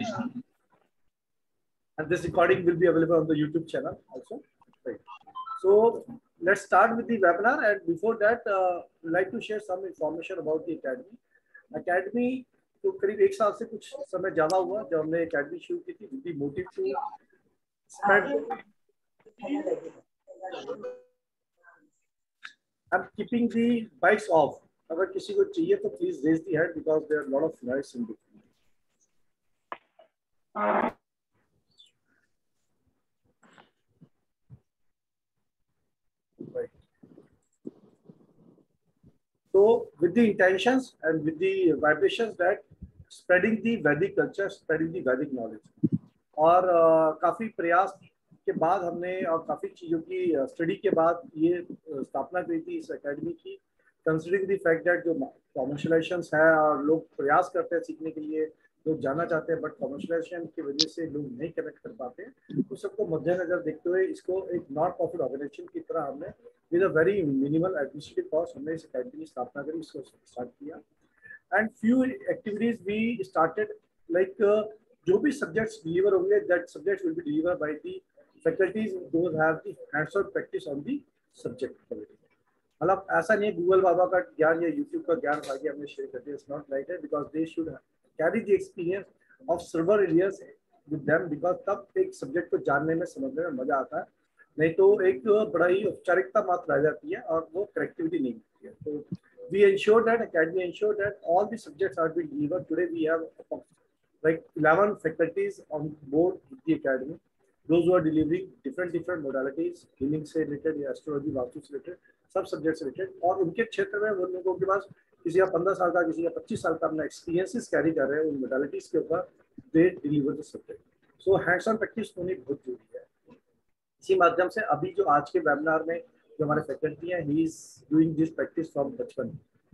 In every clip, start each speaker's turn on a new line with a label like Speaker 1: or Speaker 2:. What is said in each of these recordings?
Speaker 1: And this recording will be available on the YouTube channel also. Right. So let's start with the webinar, and before that, I'd like to share some information about the academy. Academy तो करीब एक साल से कुछ समय ज़्यादा हुआ जब हमने academy शुरू की थी with the motive to spread. I'm keeping the mics off. अगर किसी को चाहिए तो please raise the hand because there are a lot of noise in between. Right. So with the intentions and with the vibrations that spreading the Vedic culture, spreading the Vedic knowledge, और काफी प्रयास के बाद हमने और काफी चीजों की स्टडी के बाद ये स्थापना करी थी इस एकेडमी की, कंसिडरिंग द फैक्ट दैट जो कॉमर्शलाइजेशन है और लोग प्रयास करते हैं सीखने के लिए, लोग जाना चाहते हैं बट कॉमर्शलाइजेशन की वजह से लोग नहीं कनेक्ट कर पाते हैं, तो सबको मद्देनजर देखते हुए इसको एक नॉन प्रॉफिट ऑर्गेनाइजेशन की तरह हमने with a very minimal administrative cost हमने इस एकेडमी की स्थापना करी, इसको स्टार्ट किया. And few activities we started like जो भी सब्जेक्ट्स डिलीवर होंगे that subjects will be deliver by the faculties those have the hands on practice on the subject. मतलब ऐसा नहीं है गूगल बाबा का ज्ञान या यूट्यूब का ज्ञान आगे हमने शेयर कर दिया. It's not like that because they should carry the experience of server areas with them, because तब एक सब्जेक्ट को जानने में समझने में मजा आता है, नहीं तो एक बड़ा ही औपचारिकता मात्र रह जाती है और वो कनेक्टिविटी नहीं होती है. तो we ensure that academy ensure that all the subjects are being delivered. Today we have like 11 faculties on board with the academy, those who are delivering different modalities, healing से related या astrology vastu से related सब subject से related, और उनके क्षेत्र में उन लोगों के पास किसी का 15 साल का किसी का 25 साल का अपना एक्सपीरियंसेस कैरी कर रहे हैं उन मोडालिटीज के ऊपर, they deliver the subject. So hands on practice होनी बहुत जरूरी है. इसी माध्यम से अभी जो आज के वेबिनार में जो हमारे फैकल्टी हैं, he is doing this practice from बचपन.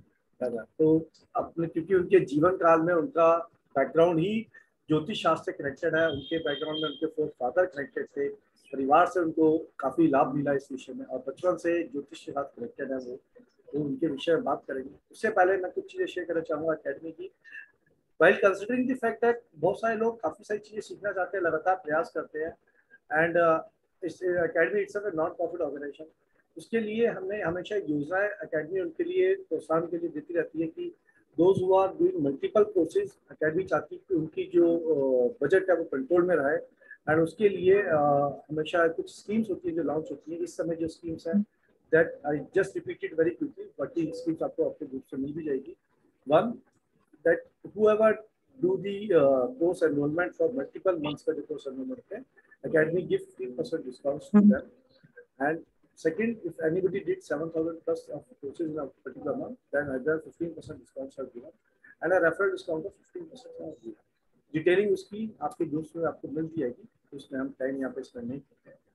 Speaker 1: तो अपने क्योंकि उनके जीवन काल में उनका बैकग्राउंड ही ज्योतिष शास्त्र से कनेक्टेड है, उनके बैकग्राउंड में उनके फोर्थ फादर कनेक्टेड थे, परिवार से उनको काफी लाभ मिला इस विषय में, और बचपन से ज्योतिष के साथ कनेक्टेड है वो, तो उनके विषय में बात करेंगे. उससे पहले मैं कुछ चीजें शेयर करना चाहूंगा अकेडमी की. While considering the fact that बहुत सारे लोग काफी सारी चीजें सीखना चाहते हैं, लगातार प्रयास करते हैं, एंड इस academy it's a non profit organisation. उसके लिए हमने हमेशा योजनाएं अकेडमी उनके लिए प्रोत्साहन के लिए देती रहती है कि those who are doing multiple courses, academy चाहती है कि उनकी जो बजट है वो कंट्रोल में रहे, एंड उसके लिए हमेशा कुछ स्कीम्स होती है जो लॉन्च होती है. इस समय जो स्कीम्स हैं that I just repeated very quickly, बाकी स्कीम्स आपको अपने ग्रुप से मिल भी जाएगी. One that whoever do the course enrollment for multiple months का जो course enrollment है, academy give 15% discounts to them. And second, if anybody did 7,000 plus of courses in a particular month, then another 15% discounts are given, and a referral discount of 15% are given. Detailing उसकी आपके groups में आपको मिल जाएगी, तो उसमें हम time यहाँ पे स्पेंड नहीं करते हैं.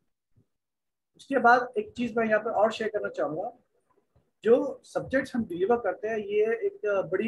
Speaker 1: उसके बाद एक चीज मैं यहाँ पे और शेयर करना चाहूँगा, जो सब्जेक्ट्स हम डिलीवर करते हैं ये एक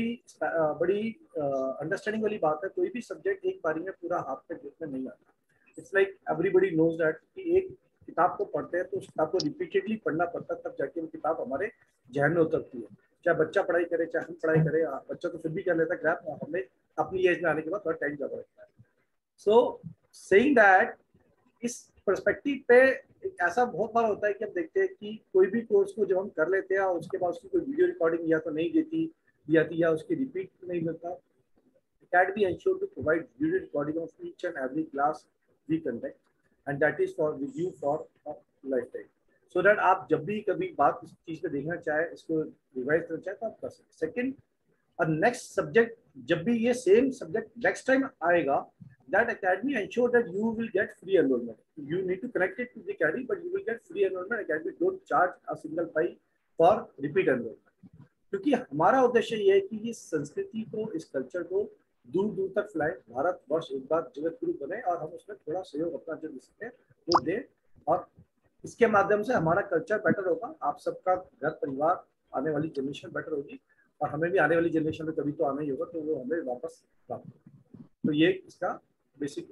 Speaker 1: बड़ी अंडरस्टैंडिंग वाली बात है. कोई भी सब्जेक्ट एक बारी में पूरा हाथ पे देखने नहीं आता. It's like everybody knows that कि एक किताब को पढ़ते हैं तो उस किताब को रिपीटेडली पढ़ना पड़ता है, तब जाके वो किताब हमारे जहन में उतरती है. चाहे बच्चा पढ़ाई करे चाहे हम पढ़ाई करें, बच्चा तो फिर भी कर लेता है ग्रैब, हमें अपनी एज में आने के बाद थोड़ा टाइम ज़्यादा लगता है. सो सेइंग दैट, इस पर्सपेक्टिव पे एक ऐसा बहुत बार होता है कि हम देखते हैं कि कोई भी कोर्स को जब हम कर लेते हैं और उसके बाद उसकी कोई वीडियो रिकॉर्डिंग या तो नहीं दी जाती या उसकी रिपीट नहीं मिलता. Academy ensure to provide video recording of each and every class we conduct, and that is for with you for a lifetime, so that आप जब भी कभी बात इस चीज पे देखना चाहे, इसको रिवाइज करना चाहे तो आप कर सकते. सेकंड, और नेक्स्ट सब्जेक्ट जब भी ये सेम सब्जेक्ट नेक्स्ट टाइम आएगा, that academy ensure that you will get free enrollment. You need to connect it to the academy, but you will get free enrollment. Academy don't charge a single pie for repeat enrollment. क्योंकि हमारा उद्देश्य ये है कि इस संस्कृति को, इस कल्चर को दूर दूर तक फैलाए, भारत वर्ष एक बार जगत गुरु बने और हम उसमें थोड़ा सहयोग अपना जो दे सकते हैं वो दें, और इसके माध्यम से हमारा कल्चर बेटर होगा, आप सबका घर परिवार, आने वाली जनरेशन बेटर होगी, और हमें भी आने वाली जनरेशन में कभी तो आना ही होगा, तो वो हमें वापस प्राप्त होगा. तो ये इसका बेसिक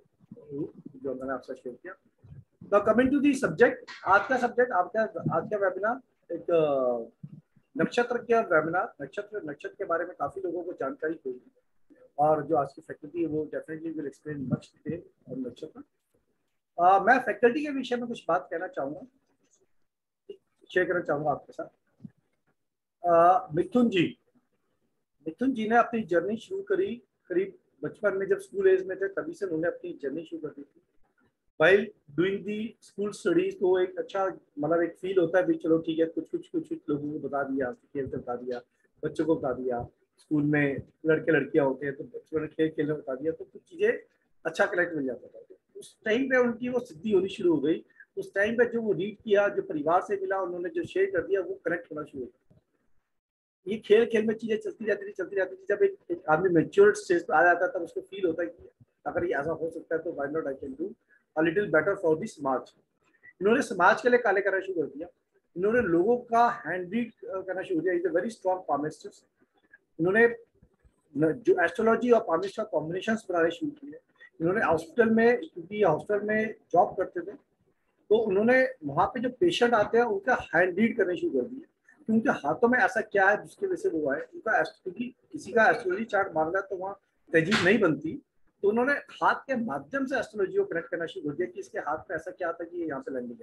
Speaker 1: जो मैंने आपसे शेयर किया. Now coming to the subject, आज का सब्जेक्ट आज का वेबिनार एक नक्षत्र के वेबिनार. नक्षत्र के बारे में काफी लोगों को जानकारी होगी, और जो आज की फैकल्टी है वो definitely will explain much detail on nakshatra. मैं फैकल्टी के विषय में कुछ बात कहना चाहूँगा, शेयर करना चाहूँगा आपके साथ। मिथुन जी, मिथुन जी ने अपनी जर्नी शुरू करी करीब बचपन में, जब स्कूल एज में थे तभी से उन्होंने अपनी जर्नी शुरू कर दी थी। While doing the school studies, तो एक अच्छा मतलब एक फील होता है भी चलो ठीक है, कुछ लोगों को बता दिया, खेल कर बता दिया, बच्चों को बता दिया, स्कूल में लड़के लड़कियां होते हैं तो बच्चों ने खेल खेलने बता दिया, तो कुछ चीज़ें अच्छा कनेक्ट मिल जाता था। तो उस टाइम पे उनकी वो सिद्धि होनी शुरू हो गई। उस टाइम पे जो वो रीड किया, जो परिवार से मिला, उन्होंने जो शेयर कर दिया, वो कनेक्ट होना शुरू हो गया। ये खेल खेल में चीजें चलती जाती थी। जब एक आदमी मेच्योर्ड स्टेज पर आ जाता है तब उसको फील होता है कि अगर ये ऐसा हो सकता है तो why not I can do a little better for the samaj. इन्होंने समाज के लिए कार्य करना शुरू कर दिया। इन्होंने लोगों का हैंड रीड करना शुरू किया। Is a very strong palmistist. इन्होंने जो एस्ट्रोलॉजी और पामिस्ट का कॉम्बिनेशन बनाने शुरू किए। इन्होंने हॉस्पिटल में, क्योंकि हॉस्पिटल में जॉब करते थे, तो उन्होंने वहाँ पे जो पेशेंट आते हैं उनका हैंड रीड करने शुरू कर दिया कि उनके हाथों में ऐसा क्या है जिसकी वजह से वो आए। उनका क्योंकि किसी का एस्ट्रोलॉजी चार्ट मांगना है तो वहाँ तहजीब नहीं बनती, तो उन्होंने हाथ के माध्यम से एस्ट्रोलॉजी को कनेक्ट करना शुरू कर दिया कि इसके हाथ में ऐसा क्या आता है कि यहाँ से लैंडिंग है।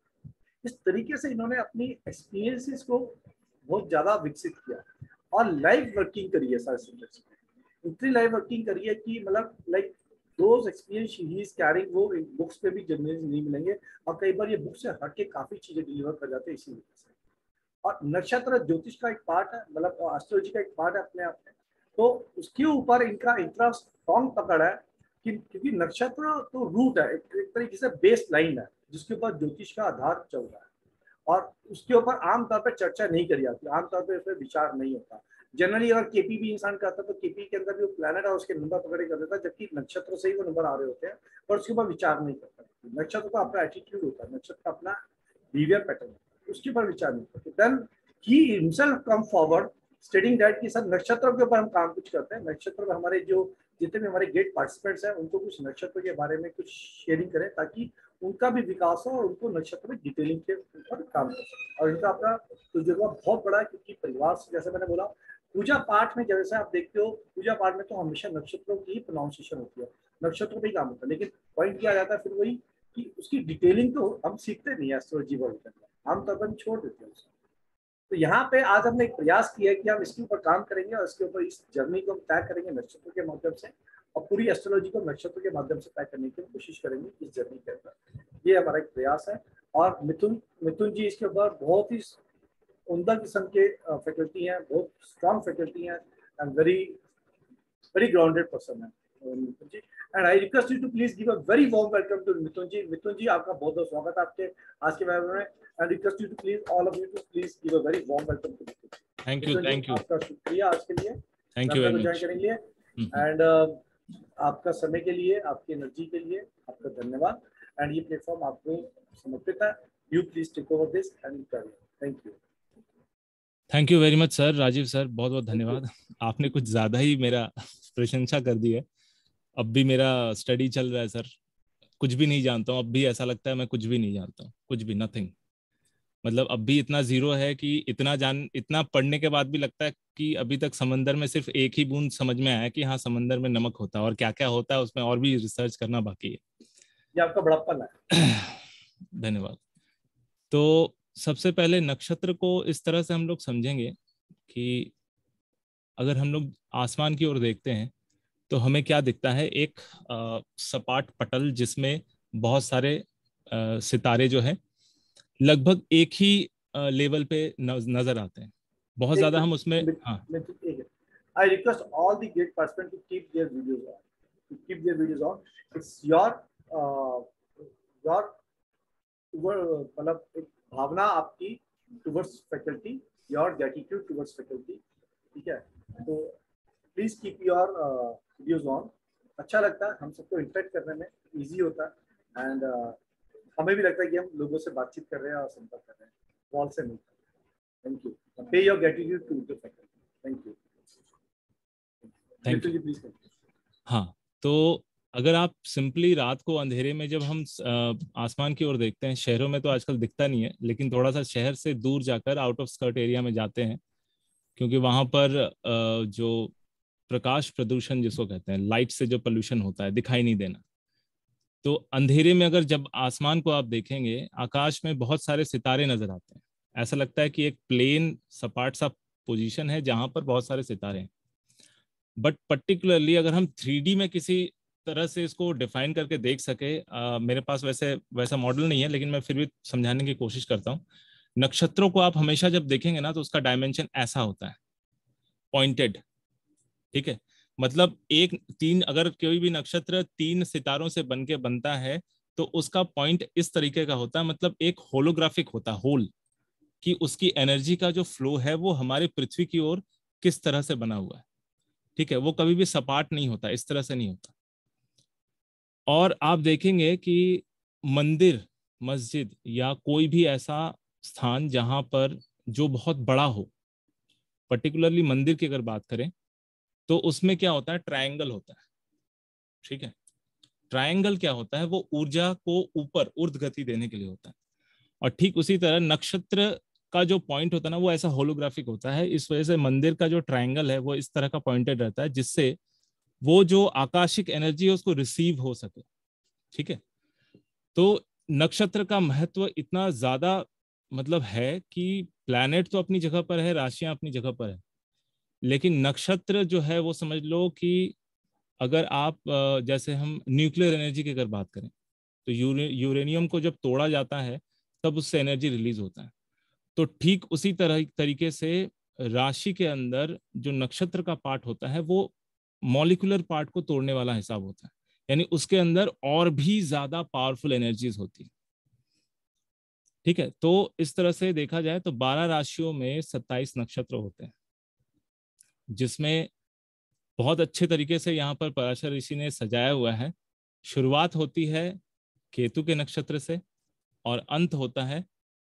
Speaker 1: इस तरीके से इन्होंने अपनी एक्सपीरियंसेस को बहुत ज़्यादा विकसित किया और लाइव वर्किंग करी है सारे सब्जेक्ट्स में। इतनी लाइव वर्किंग करी है कि मतलब like those experience he is carrying, वो बुक्स पे भी जनरली नहीं मिलेंगे, और कई बार ये बुक से हट के काफ़ी चीज़ें डिलीवर कर जाते हैं इसी वजह से। और नक्षत्र ज्योतिष का एक पार्ट है, मतलब एस्ट्रोलॉजी का एक पार्ट है अपने आप में, तो उसके ऊपर इनका इतना स्ट्रॉन्ग पकड़ है कि क्योंकि नक्षत्र तो रूट है, एक तरीके से बेस लाइन है जिसके ऊपर ज्योतिष का आधार चल रहा है, और उसके ऊपर आमतौर पर चर्चा नहीं करी जाती, आमतौर पर इस पर विचार नहीं होता। जनरली अगर केपी भी इंसान करता तो केपी के अंदर जो प्लैनेट है उसके नंबर पकड़े कर देता, जबकि नक्षत्र से ही वो नंबर आ रहे होते हैं, पर उसके ऊपर विचार नहीं करता। नक्षत्र का अपना एटीट्यूड होता है, नक्षत्र का अपना बिहेवियर पैटर्न होता है, उसके ऊपर विचार नहीं करते। Then he himself come forward stating that कि सर नक्षत्रों के ऊपर हम काम कुछ करते हैं, नक्षत्र में हमारे जो जितने भी हमारे गेट पार्टिसिपेंट्स हैं उनको कुछ नक्षत्र के बारे में कुछ शेयरिंग करें ताकि उनका भी विकास हो और उनको नक्षत्र में डिटेलिंग के ऊपर काम कर सकें। और इनका अपना तजुर्बा बहुत बड़ा है, क्योंकि परिवार से, जैसे मैंने बोला, पूजा पाठ में जैसे आप देखते हो, पूजा पाठ में तो हमेशा नक्षत्रों की ही प्रोनाउंसिएशन होती है, नक्षत्रों पे ही काम होता है, लेकिन पॉइंट किया जाता है फिर वही कि उसकी डिटेलिंग तो हम सीखते नहीं है एस्ट्रोलॉजी वर्ल्ड के अंदर, आमतौर पर हम छोड़ देते हैं उसको। तो यहाँ पे आज हमने एक प्रयास किया है कि हम इसके ऊपर काम करेंगे और इसके ऊपर इस जर्नी को हम तय करेंगे नक्षत्र के माध्यम से, और पूरी एस्ट्रोलॉजी को नक्षत्र के माध्यम से तय करने की कोशिश करेंगे इस जर्नी के अंदर। ये हमारा एक प्रयास है। और मिथुन मिथुन जी इसके ऊपर बहुत ही उम्दा किस्म के फैकल्टी हैं, बहुत स्ट्रॉन्ग फैकल्टी हैं, and very very grounded person है Mithun ji. And I request you to please give a very warm welcome to Mithun ji. Mithun ji, आपका बहुत बहुत स्वागत है आपके आज के वेबिनार में। I request you to please all of you to please give a very warm welcome to Mithun ji.
Speaker 2: Thank you, thank you,
Speaker 1: आपका शुक्रिया आज के लिए
Speaker 2: थैंक यू
Speaker 1: वेबिनार
Speaker 2: वेरी
Speaker 1: को ज्वाइन
Speaker 2: मच।
Speaker 1: करने के लिए, एंड आपका समय के लिए, आपकी एनर्जी के लिए आपका धन्यवाद। एंड ये प्लेटफॉर्म आपको समर्पित है। You please take over this and thank you.
Speaker 2: Thank you very much sir, Rajiv sir, बहुत बहुत धन्यवाद। आपने कुछ ज़्यादा ही मेरा प्रशंसा कर दी है। अब भी मेरा स्टडी चल रहा है सर, कुछ भी नहीं जानता हूँ। अब भी ऐसा लगता है मैं कुछ भी नहीं जानता हूँ, कुछ भी, नथिंग। मतलब अब भी इतना जीरो है कि इतना पढ़ने के बाद भी लगता है कि अभी तक समंदर में सिर्फ एक ही बूंद समझ में आया कि हाँ समंदर में नमक होता है, और क्या क्या होता है उसमें और भी रिसर्च करना बाकी है।
Speaker 1: ये आपका बड़प्पन है।
Speaker 2: धन्यवाद। तो सबसे पहले नक्षत्र को इस तरह से हम लोग समझेंगे कि अगर हम लोग आसमान की ओर देखते हैं तो हमें क्या दिखता है, एक सपाट पटल जिसमें बहुत सारे सितारे जो है लगभग एक ही लेवल पे नजर आते हैं। बहुत
Speaker 1: एक
Speaker 2: ज्यादा हम उसमें, हाँ।
Speaker 1: Minute, I request all the great participants to keep their videos on. To keep their videos on. It's your मतलब एक भावना आपकी towards faculty, your gratitude towards faculty, ठीक है। तो please keep your videos on. अच्छा लगता है, हम सबको इंटरेक्ट करने में इजी होता है, एंड हमें भी लगता है कि हम लोगों से बातचीत कर रहे हैं और संपर्क कर रहे हैं, वॉल से नहीं। Thank you. Pay your gratitude to the faculty. Thank you.
Speaker 2: Thank you.
Speaker 1: Please.
Speaker 2: हाँ, तो अगर आप सिंपली रात को अंधेरे में जब हम आसमान की ओर देखते हैं, शहरों में तो आजकल दिखता नहीं है, लेकिन थोड़ा सा शहर से दूर जाकर आउट ऑफ स्कर्ट एरिया में जाते हैं, क्योंकि वहां पर जो प्रकाश प्रदूषण जिसको कहते हैं, लाइट से जो पोल्यूशन होता है, दिखाई नहीं देना। तो अंधेरे में अगर जब आसमान को आप देखेंगे, आकाश में बहुत सारे सितारे नजर आते हैं, ऐसा लगता है कि एक प्लेन सपाट सा पोजीशन है जहां पर बहुत सारे सितारे हैं। बट पर्टिकुलरली अगर हम 3D में किसी तरह से इसको डिफाइन करके देख सके, मेरे पास वैसा मॉडल नहीं है, लेकिन मैं फिर भी समझाने की कोशिश करता हूँ। नक्षत्रों को आप हमेशा जब देखेंगे ना, तो उसका डायमेंशन ऐसा होता है, पॉइंटेड। ठीक है, मतलब अगर कोई भी नक्षत्र 3 सितारों से बन के बनता है, तो उसका पॉइंट इस तरीके का होता है, मतलब एक होलोग्राफिक होता है, होल, कि उसकी एनर्जी का जो फ्लो है वो हमारे पृथ्वी की ओर किस तरह से बना हुआ है। ठीक है, वो कभी भी सपाट नहीं होता, इस तरह से नहीं होता। और आप देखेंगे कि मंदिर, मस्जिद या कोई भी ऐसा स्थान जहां पर जो बहुत बड़ा हो, पर्टिकुलरली मंदिर की अगर बात करें, तो उसमें क्या होता है, ट्रायंगल होता है। ठीक है, ट्रायंगल क्या होता है, वो ऊर्जा को ऊपर ऊर्ध्व गति देने के लिए होता है। और ठीक उसी तरह नक्षत्र का जो पॉइंट होता है ना, वो ऐसा होलोग्राफिक होता है। इस वजह से मंदिर का जो ट्रायंगल है वो इस तरह का पॉइंटेड रहता है, जिससे वो जो आकाशिक एनर्जी है उसको रिसीव हो सके। ठीक है, तो नक्षत्र का महत्व इतना ज्यादा मतलब है कि प्लैनेट तो अपनी जगह पर है, राशियां अपनी जगह पर है, लेकिन नक्षत्र जो है वो समझ लो कि अगर आप जैसे हम न्यूक्लियर एनर्जी की अगर बात करें, तो यूरेनियम को जब तोड़ा जाता है तब उससे एनर्जी रिलीज होता है। तो ठीक उसी तरीके से राशि के अंदर जो नक्षत्र का पार्ट होता है वो मॉलिक्यूलर पार्ट को तोड़ने वाला हिसाब होता है, यानी उसके अंदर और भी ज्यादा पावरफुल एनर्जीज होती है। ठीक है, तो इस तरह से देखा जाए तो 12 राशियों में 27 नक्षत्र होते हैं, जिसमें बहुत अच्छे तरीके से यहाँ पर पराशर ऋषि ने सजाया हुआ है। शुरुआत होती है केतु के नक्षत्र से और अंत होता है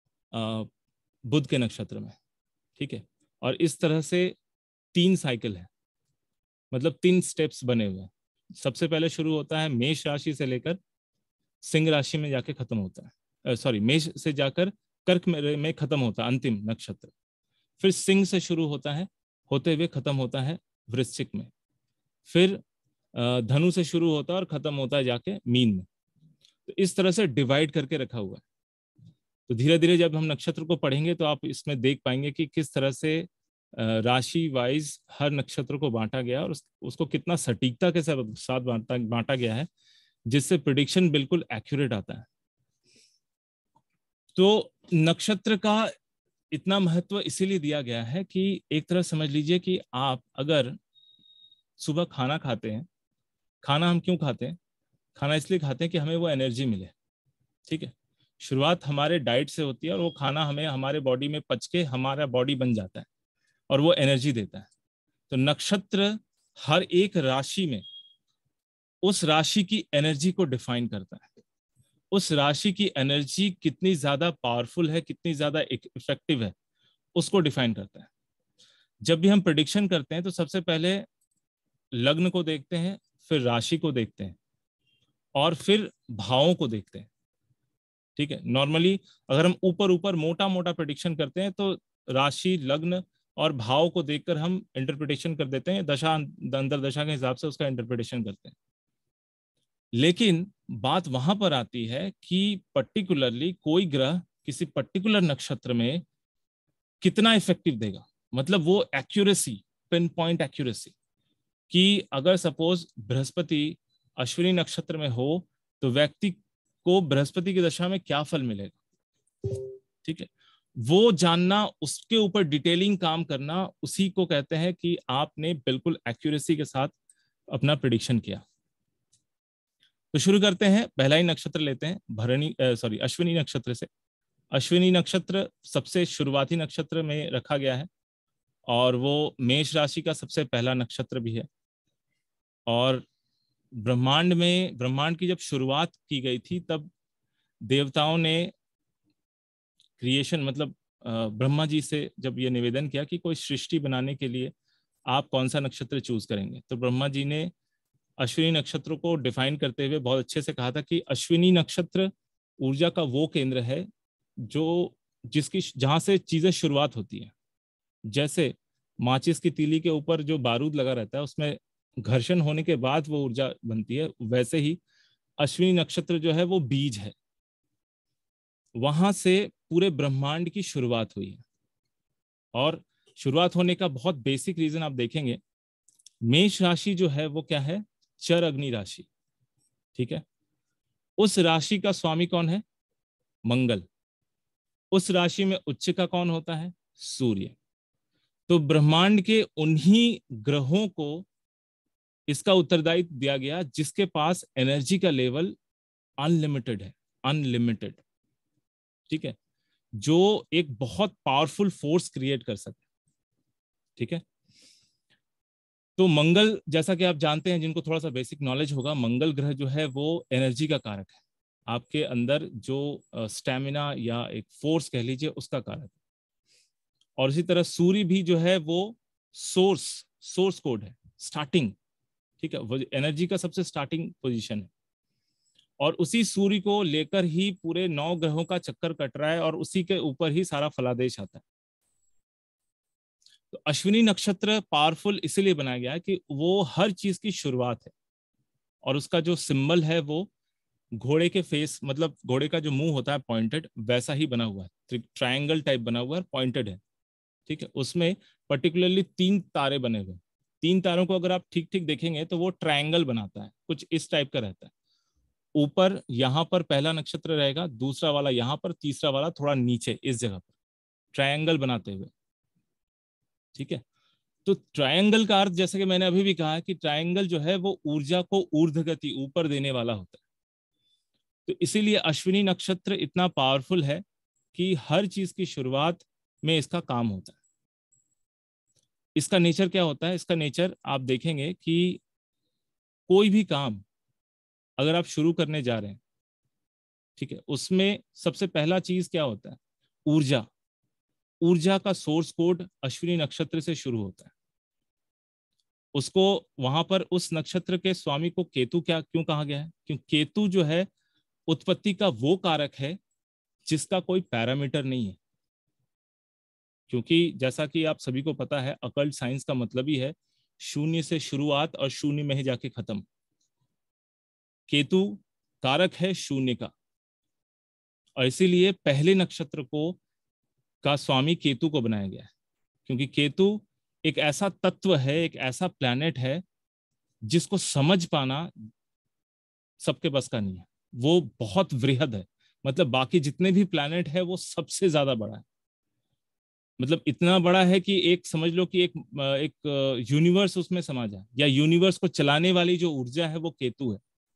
Speaker 2: बुध के नक्षत्र में। ठीक है, और इस तरह से 3 साइकिल है, मतलब 3 स्टेप्स बने हुए हैं। सबसे पहले शुरू होता है मेष राशि से लेकर सिंह राशि में जाके खत्म होता है, सॉरी, मेष से जाकर कर्क में खत्म होता है अंतिम नक्षत्र। फिर सिंह से शुरू होता है, होते हुए खत्म होता है वृश्चिक में। फिर धनु से शुरू होता है और खत्म होता है जाके मीन में। तो इस तरह से डिवाइड करके रखा हुआ है। तो धीरे धीरे जब हम नक्षत्र को पढ़ेंगे तो आप इसमें देख पाएंगे कि किस तरह से राशि वाइज हर नक्षत्र को बांटा गया और उसको कितना सटीकता के साथ बांटा गया है, जिससे प्रिडिक्शन बिल्कुल एक्यूरेट आता है। तो नक्षत्र का इतना महत्व इसीलिए दिया गया है कि एक तरह समझ लीजिए कि आप अगर सुबह खाना खाते हैं, खाना हम क्यों खाते हैं, खाना इसलिए खाते हैं कि हमें वो एनर्जी मिले। ठीक है, शुरुआत हमारे डाइट से होती है और वो खाना हमें हमारे बॉडी में पच के हमारा बॉडी बन जाता है और वो एनर्जी देता है। तो नक्षत्र हर एक राशि में उस राशि की एनर्जी को डिफाइन करता है। उस राशि की एनर्जी कितनी ज्यादा पावरफुल है, कितनी ज्यादा इफेक्टिव है, उसको डिफाइन करता है। जब भी हम प्रेडिक्शन करते हैं तो सबसे पहले लग्न को देखते हैं, फिर राशि को देखते हैं और फिर भावों को देखते हैं। ठीक है, नॉर्मली अगर हम ऊपर ऊपर मोटा मोटा प्रेडिक्शन करते हैं तो राशि, लग्न और भाव को देखकर हम इंटरप्रिटेशन कर देते हैं, दशा अंतर दशा के हिसाब से उसका इंटरप्रिटेशन करते हैं। लेकिन बात वहां पर आती है कि पर्टिकुलरली कोई ग्रह किसी पर्टिकुलर नक्षत्र में कितना इफेक्टिव देगा, मतलब वो एक्यूरेसी, पिन पॉइंट एक्यूरेसी, कि अगर सपोज बृहस्पति अश्विनी नक्षत्र में हो तो व्यक्ति को बृहस्पति की दशा में क्या फल मिलेगा। ठीक है, वो जानना, उसके ऊपर डिटेलिंग काम करना, उसी को कहते हैं कि आपने बिल्कुल एक्यूरेसी के साथ अपना प्रिडिक्शन किया। तो शुरू करते हैं, पहला ही नक्षत्र लेते हैं अश्विनी नक्षत्र से। अश्विनी नक्षत्र सबसे शुरुआती नक्षत्र में रखा गया है और वो मेष राशि का सबसे पहला नक्षत्र भी है। और ब्रह्मांड की जब शुरुआत की गई थी तब देवताओं ने क्रिएशन, मतलब ब्रह्मा जी से जब ये निवेदन किया कि कोई सृष्टि बनाने के लिए आप कौन सा नक्षत्र चूज करेंगे, तो ब्रह्मा जी ने अश्विनी नक्षत्र को डिफाइन करते हुए बहुत अच्छे से कहा था कि अश्विनी नक्षत्र ऊर्जा का वो केंद्र है जो जहां से चीजें शुरुआत होती है। जैसे माचिस की तीली के ऊपर जो बारूद लगा रहता है उसमें घर्षण होने के बाद वो ऊर्जा बनती है, वैसे ही अश्विनी नक्षत्र जो है वो बीज है, वहां से पूरे ब्रह्मांड की शुरुआत हुई है। और शुरुआत होने का बहुत बेसिक रीजन आप देखेंगे, मेष राशि जो है वो क्या है, चर अग्नि राशि, ठीक है। उस राशि का स्वामी कौन है, मंगल। उस राशि में उच्च का कौन होता है, सूर्य। तो ब्रह्मांड के उन्हीं ग्रहों को इसका उत्तरदायित्व दिया गया जिसके पास एनर्जी का लेवल अनलिमिटेड है, अनलिमिटेड, ठीक है, जो एक बहुत पावरफुल फोर्स क्रिएट कर सकते, ठीक है। तो मंगल, जैसा कि आप जानते हैं, जिनको थोड़ा सा बेसिक नॉलेज होगा, मंगल ग्रह जो है वो एनर्जी का कारक है, आपके अंदर जो स्टैमिना या एक फोर्स कह लीजिए उसका कारक है। और इसी तरह सूर्य भी जो है वो सोर्स कोड है, स्टार्टिंग, ठीक है, वो एनर्जी का सबसे स्टार्टिंग पोजीशन है। और उसी सूर्य को लेकर ही पूरे 9 ग्रहों का चक्कर कट रहा है और उसी के ऊपर ही सारा फलादेश आता है। तो अश्विनी नक्षत्र पावरफुल इसीलिए बनाया गया है कि वो हर चीज की शुरुआत है। और उसका जो सिंबल है वो घोड़े के फेस, मतलब घोड़े का जो मुंह होता है पॉइंटेड, वैसा ही बना हुआ है, ट्रायंगल टाइप बना हुआ है, पॉइंटेड है, ठीक है। उसमें पर्टिकुलरली 3 तारे बने हुए, 3 तारों को अगर आप ठीक ठीक देखेंगे तो वो ट्रायंगल बनाता है, कुछ इस टाइप का रहता है। ऊपर यहाँ पर पहला नक्षत्र रहेगा, दूसरा वाला यहाँ पर, तीसरा वाला थोड़ा नीचे इस जगह पर, ट्रायंगल बनाते हुए, ठीक है। तो ट्रायंगल का अर्थ, जैसे कि मैंने अभी भी कहा, कि ट्रायंगल जो है वो ऊर्जा को ऊर्ध्वगति, ऊपर देने वाला होता है। तो इसीलिए अश्विनी नक्षत्र इतना पावरफुल है कि हर चीज की शुरुआत में इसका काम होता है। इसका नेचर क्या होता है, इसका नेचर आप देखेंगे कि कोई भी काम अगर आप शुरू करने जा रहे हैं, ठीक है, उसमें सबसे पहला चीज क्या होता है, ऊर्जा। ऊर्जा का सोर्स कोड अश्विनी नक्षत्र से शुरू होता है। उसको वहां पर उस नक्षत्र के स्वामी को केतु क्या क्यों कहा गया है, क्योंकि केतु जो है उत्पत्ति का वो कारक है जिसका कोई पैरामीटर नहीं है। क्योंकि जैसा कि आप सभी को पता है, अकल्ट साइंस का मतलब ही है शून्य से शुरुआत और शून्य में ही जाके खत्म। केतु कारक है शून्य का, और इसीलिए पहले नक्षत्र को का स्वामी केतु को बनाया गया है। क्योंकि केतु एक ऐसा तत्व है, एक ऐसा प्लैनेट है जिसको समझ पाना सबके बस का नहीं है। वो बहुत वृहद है, मतलब बाकी जितने भी प्लैनेट है वो सबसे ज्यादा बड़ा है। मतलब इतना बड़ा है कि एक समझ लो कि एक यूनिवर्स उसमें समा जाए, या यूनिवर्स को चलाने वाली जो ऊर्जा है वो केतु है,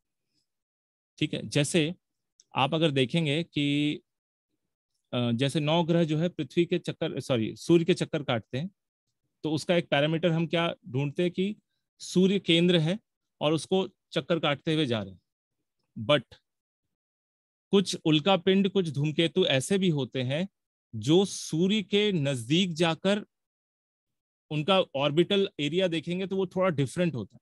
Speaker 2: ठीक है। जैसे आप अगर देखेंगे कि जैसे 9 ग्रह जो है पृथ्वी के चक्कर, सॉरी, सूर्य के चक्कर काटते हैं, तो उसका एक पैरामीटर हम क्या ढूंढते हैं कि सूर्य केंद्र है और उसको चक्कर काटते हुए जा रहे हैं। बट कुछ उल्कापिंड, कुछ धूमकेतु ऐसे भी होते हैं जो सूर्य के नजदीक जाकर उनका ऑर्बिटल एरिया देखेंगे तो वो थोड़ा डिफरेंट होता है।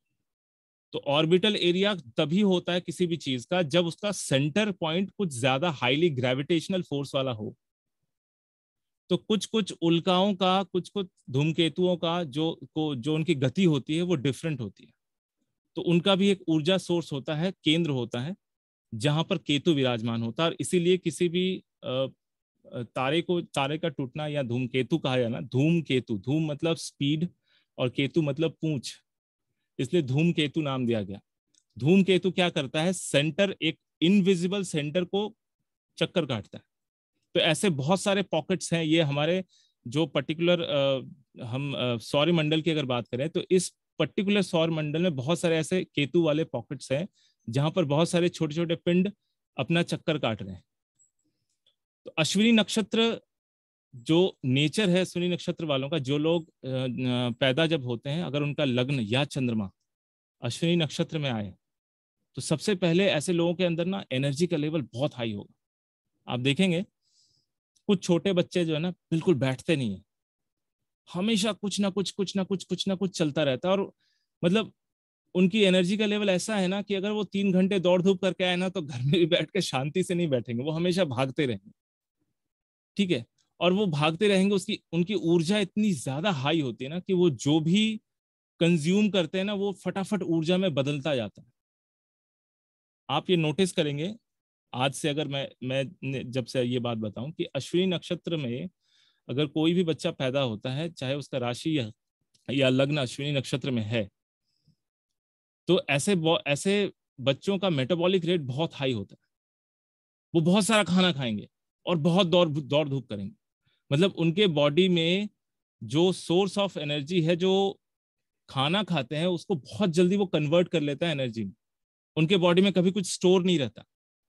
Speaker 2: तो ऑर्बिटल एरिया तभी होता है किसी भी चीज का जब उसका सेंटर पॉइंट कुछ ज्यादा हाईली ग्रेविटेशनल फोर्स वाला हो। तो कुछ कुछ उल्काओं का, कुछ कुछ धूमकेतुओं का जो उनकी गति होती है वो डिफरेंट होती है। तो उनका भी एक ऊर्जा सोर्स होता है, केंद्र होता है जहां पर केतु विराजमान होता है। और इसीलिए किसी भी तारे का टूटना, या धूमकेतु कहा जाए ना, धूमकेतु, धूम मतलब स्पीड और केतु मतलब पूंछ, इसलिए धूमकेतु नाम दिया गया। धूमकेतु क्या करता है, सेंटर, एक इनविजिबल सेंटर को चक्कर काटता है। तो ऐसे बहुत सारे पॉकेट्स हैं। ये हमारे जो पर्टिकुलर हम सौर मंडल की अगर बात करें तो इस पर्टिकुलर सौर मंडल में बहुत सारे ऐसे केतु वाले पॉकेट्स हैं जहां पर बहुत सारे छोटे छोटे पिंड अपना चक्कर काट रहे हैं। तो अश्विनी नक्षत्र जो नेचर है, अश्विनी नक्षत्र वालों का, जो लोग पैदा जब होते हैं, अगर उनका लग्न या चंद्रमा अश्विनी नक्षत्र में आए तो सबसे पहले ऐसे लोगों के अंदर ना एनर्जी का लेवल बहुत हाई होगा। आप देखेंगे कुछ छोटे बच्चे जो है ना बिल्कुल बैठते नहीं है, हमेशा कुछ ना कुछ चलता रहता है। और मतलब उनकी एनर्जी का लेवल ऐसा है ना कि अगर वो 3 घंटे दौड़ धूप करके आए ना तो घर में भी बैठ के शांति से नहीं बैठेंगे, वो हमेशा भागते रहेंगे, ठीक है। और वो भागते रहेंगे, उसकी उनकी ऊर्जा इतनी ज्यादा हाई होती है ना कि वो जो भी कंज्यूम करते हैं ना वो फटाफट ऊर्जा में बदलता जाता है। आप ये नोटिस करेंगे आज से, अगर जब से ये बात बताऊं कि अश्विनी नक्षत्र में अगर कोई भी बच्चा पैदा होता है, चाहे उसका राशि या लग्न अश्विनी नक्षत्र में है, तो ऐसे बच्चों का मेटाबॉलिक रेट बहुत हाई होता है। वो बहुत सारा खाना खाएंगे और बहुत दौड़ धूप करेंगे। मतलब उनके बॉडी में जो सोर्स ऑफ एनर्जी है, जो खाना खाते हैं, उसको बहुत जल्दी वो कन्वर्ट कर लेता है एनर्जी में। उनके बॉडी में कभी कुछ स्टोर नहीं रहता।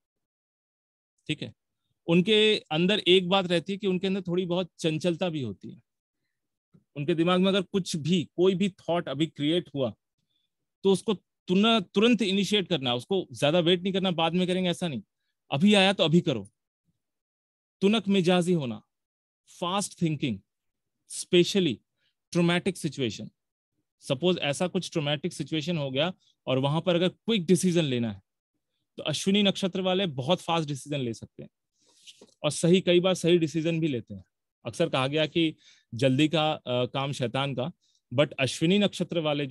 Speaker 2: ठीक है। उनके अंदर एक बात रहती है कि उनके अंदर थोड़ी बहुत चंचलता भी होती है। उनके दिमाग में अगर कुछ भी कोई भी थॉट अभी क्रिएट हुआ तो उसको तुरंत इनिशिएट करना, उसको ज्यादा वेट नहीं करना, बाद में करेंगे, ऐसा नहीं। अभी आया तो अभी करो। तुनक मिजाजी होना, fast thinking, specially traumatic situation. Suppose ऐसा कुछ ट्रोमैटिक सिचुएशन हो गया और वहां पर अगर क्विक डिसीजन लेना है तो अश्विनी नक्षत्र वाले बहुत फास्ट डिसीजन ले सकते हैं और कई बार सही डिसीजन भी लेते हैं। अक्सर कहा गया कि जल्दी का काम शैतान का, बट अश्विनी नक्षत्र वाले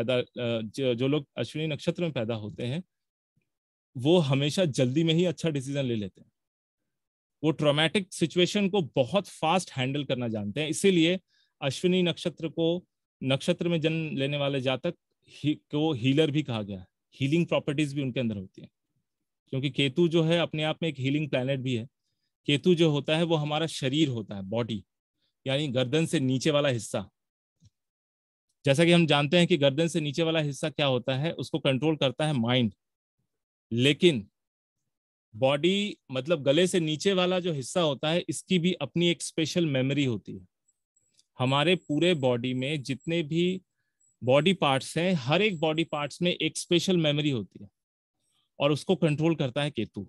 Speaker 2: जो लोग अश्विनी नक्षत्र में पैदा होते हैं वो हमेशा जल्दी में ही अच्छा डिसीजन ले लेते हैं। वो ट्रॉमेटिक सिचुएशन को बहुत फास्ट हैंडल करना जानते हैं। इसीलिए अश्विनी नक्षत्र में जन्म लेने वाले जातक को हीलर भी कहा गया है। हीलिंग प्रॉपर्टीज भी उनके अंदर होती है, क्योंकि केतु जो है अपने आप में एक हीलिंग प्लैनेट भी है। केतु जो होता है वो हमारा शरीर होता है, बॉडी, यानी गर्दन से नीचे वाला हिस्सा। जैसा कि हम जानते हैं कि गर्दन से नीचे वाला हिस्सा क्या होता है, उसको कंट्रोल करता है माइंड। लेकिन बॉडी मतलब गले से नीचे वाला जो हिस्सा होता है, इसकी भी अपनी एक स्पेशल मेमोरी होती है। हमारे पूरे बॉडी में जितने भी बॉडी पार्ट्स हैं, हर एक बॉडी पार्ट्स में एक स्पेशल मेमोरी होती है और उसको कंट्रोल करता है केतु।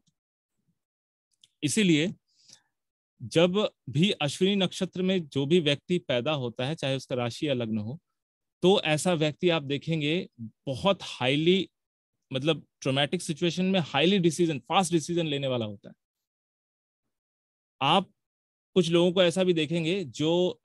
Speaker 2: इसीलिए जब भी अश्विनी नक्षत्र में जो भी व्यक्ति पैदा होता है, चाहे उसका राशि या लग्न हो, तो ऐसा व्यक्ति आप देखेंगे बहुत हाईली, मतलब ट्रोमैटिक सिचुएशन में हाईली फास्ट डिसीजन लेने वाला होता है। आप कुछ लोगों को ऐसा भी देखेंगे जो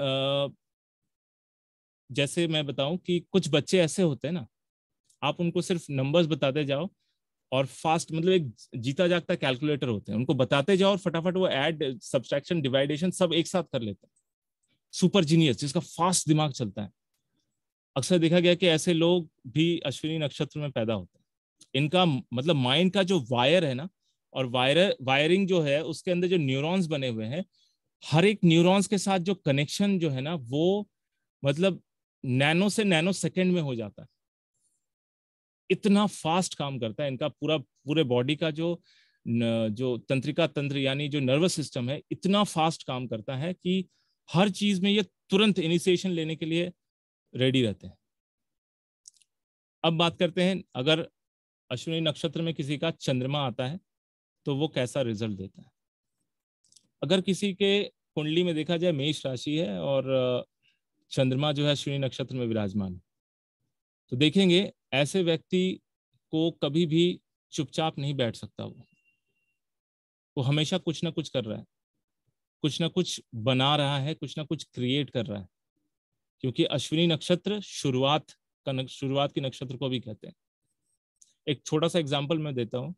Speaker 2: जैसे मैं बताऊं कि कुछ बच्चे ऐसे होते हैं ना, आप उनको सिर्फ नंबर्स बताते जाओ और फास्ट, मतलब एक जीता जागता कैलकुलेटर होते हैं, उनको बताते जाओ और फटाफट वो ऐड, सब्सट्रैक्शन, डिवाइडेशन सब एक साथ कर लेते हैं। सुपर जीनियस, जिसका फास्ट दिमाग चलता है। अक्सर देखा गया कि ऐसे लोग भी अश्विनी नक्षत्र में पैदा होते हैं। इनका मतलब माइंड का जो वायर है ना, और वायरिंग जो है, उसके अंदर जो न्यूरॉन्स बने हुए हैं, हर एक न्यूरॉन्स के साथ जो कनेक्शन जो है ना, वो मतलब नैनो से नैनो सेकेंड में हो जाता है। इतना फास्ट काम करता है इनका पूरे बॉडी का जो तंत्रिका तंत्र, यानी जो नर्वस सिस्टम है, इतना फास्ट काम करता है कि हर चीज में ये तुरंत इनिशिएशन लेने के लिए रेडी रहते हैं। अब बात करते हैं, अगर अश्विनी नक्षत्र में किसी का चंद्रमा आता है तो वो कैसा रिजल्ट देता है। अगर किसी के कुंडली में देखा जाए मेष राशि है और चंद्रमा जो है अश्विनी नक्षत्र में विराजमान है, तो देखेंगे ऐसे व्यक्ति को कभी भी चुपचाप नहीं बैठ सकता। वो हमेशा कुछ ना कुछ कर रहा है, कुछ ना कुछ बना रहा है, कुछ ना कुछ क्रिएट कर रहा है। क्योंकि अश्विनी नक्षत्र शुरुआत की नक्षत्र को भी कहते हैं। एक छोटा सा एग्जांपल मैं देता हूं।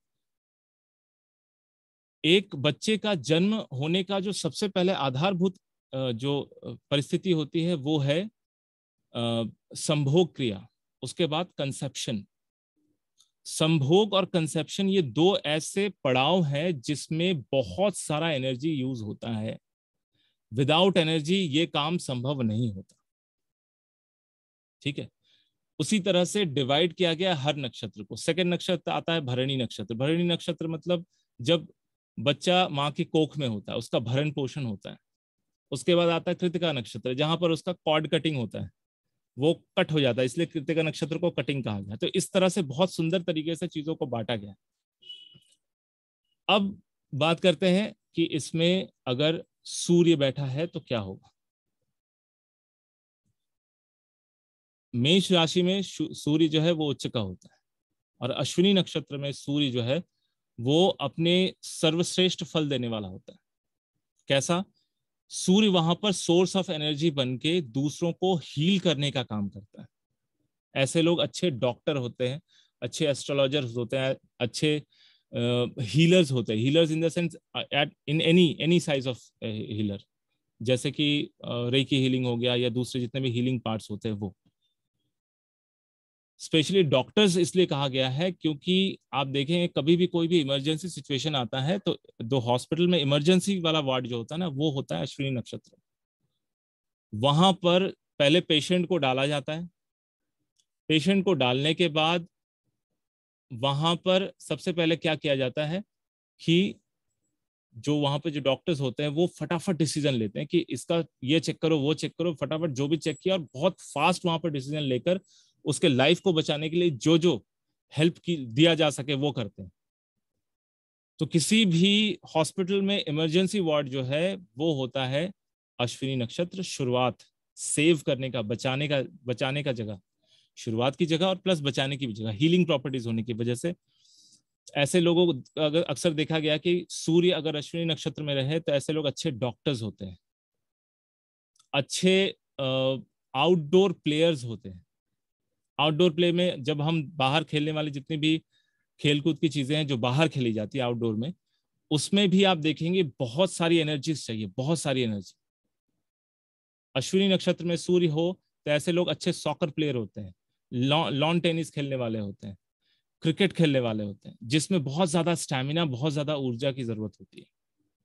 Speaker 2: एक बच्चे का जन्म होने का जो सबसे पहले आधारभूत जो परिस्थिति होती है वो है संभोग क्रिया, उसके बाद कंसेप्शन। संभोग और कंसेप्शन ये दो ऐसे पड़ाव हैं जिसमें बहुत सारा एनर्जी यूज होता है। विदाउट एनर्जी ये काम संभव नहीं होता। ठीक है। उसी तरह से डिवाइड किया गया हर नक्षत्र को। सेकंड नक्षत्र आता है भरणी नक्षत्र। भरणी नक्षत्र मतलब जब बच्चा माँ की कोख में होता है, उसका भरण पोषण होता है। उसके बाद आता है कृतिका नक्षत्र, जहां पर उसका कॉर्ड कटिंग होता है, वो कट हो जाता है, इसलिए कृतिका नक्षत्र को कटिंग कहा गया। तो इस तरह से बहुत सुंदर तरीके से चीजों को बांटा गया। अब बात करते हैं कि इसमें अगर सूर्य बैठा है तो क्या होगा। मेष राशि में सूर्य जो है वो उच्च का होता है और अश्विनी नक्षत्र में सूर्य जो है वो अपने सर्वश्रेष्ठ फल देने वाला होता है। कैसा सूर्य वहां पर सोर्स ऑफ एनर्जी बन के दूसरों को हील करने का काम करता है। ऐसे लोग अच्छे डॉक्टर होते हैं, अच्छे एस्ट्रोलॉजर्स होते हैं, अच्छे हीलर्स होते हैं। Healers in the sense at in any size of healer, जैसे कि रेकी हीलिंग हो गया या दूसरे जितने भी हीलिंग पार्ट्स होते हैं वो। स्पेशली डॉक्टर्स इसलिए कहा गया है क्योंकि आप देखें कभी भी कोई भी इमरजेंसी सिचुएशन आता है तो दो हॉस्पिटल में इमरजेंसी वाला वार्ड जो होता है ना, वो होता है अश्विनी नक्षत्र। वहां पर पहले पेशेंट को डाला जाता है। पेशेंट को डालने के बाद वहां पर सबसे पहले क्या किया जाता है कि जो वहां पे जो डॉक्टर्स होते हैं वो फटाफट डिसीजन लेते हैं कि इसका ये चेक करो, वो चेक करो, फटाफट जो भी चेक किया और बहुत फास्ट वहां पर डिसीजन लेकर उसके लाइफ को बचाने के लिए जो जो हेल्प की दिया जा सके वो करते हैं। तो किसी भी हॉस्पिटल में इमरजेंसी वार्ड जो है वो होता है अश्विनी नक्षत्र शुरुआत, सेव करने का, बचाने का जगह, शुरुआत की जगह और प्लस बचाने की भी जगह, हीलिंग प्रॉपर्टीज होने की वजह से। ऐसे लोगों को अगर अक्सर देखा गया कि सूर्य अगर अश्विनी नक्षत्र में रहे तो ऐसे लोग अच्छे डॉक्टर्स होते हैं, अच्छे आउटडोर प्लेयर्स होते हैं। आउटडोर प्ले में जब हम बाहर खेलने वाली जितनी भी खेलकूद की चीजें हैं जो बाहर खेली जाती है आउटडोर में, उसमें भी आप देखेंगे बहुत सारी एनर्जीज चाहिए, बहुत सारी एनर्जी। अश्विनी नक्षत्र में सूर्य हो तो ऐसे लोग अच्छे सॉकर प्लेयर होते हैं, लॉन टेनिस खेलने वाले होते हैं, क्रिकेट खेलने वाले होते हैं, जिसमें बहुत ज्यादा स्टैमिना, बहुत ज्यादा ऊर्जा की जरूरत होती है।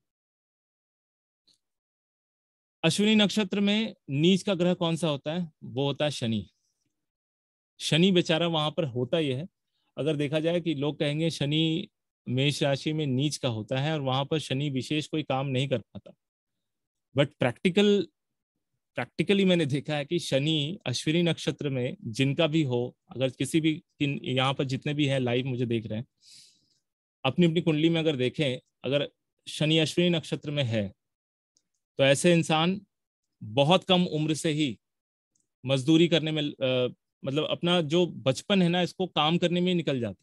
Speaker 2: अश्विनी नक्षत्र में नीच का ग्रह कौन सा होता है? वो होता है शनि। शनि बेचारा वहां पर होता ही है। अगर देखा जाए कि लोग कहेंगे शनि मेष राशि में नीच का होता है और वहां पर शनि विशेष कोई काम नहीं कर पाता, बट प्रैक्टिकली मैंने देखा है कि शनि अश्विनी नक्षत्र में जिनका भी हो, अगर किसी भी यहाँ पर जितने भी हैं लाइव मुझे देख रहे हैं, अपनी अपनी कुंडली में अगर देखें, अगर शनि अश्विनी नक्षत्र में है तो ऐसे इंसान बहुत कम उम्र से ही मजदूरी करने में मतलब अपना जो बचपन है ना इसको काम करने में ही निकल जाता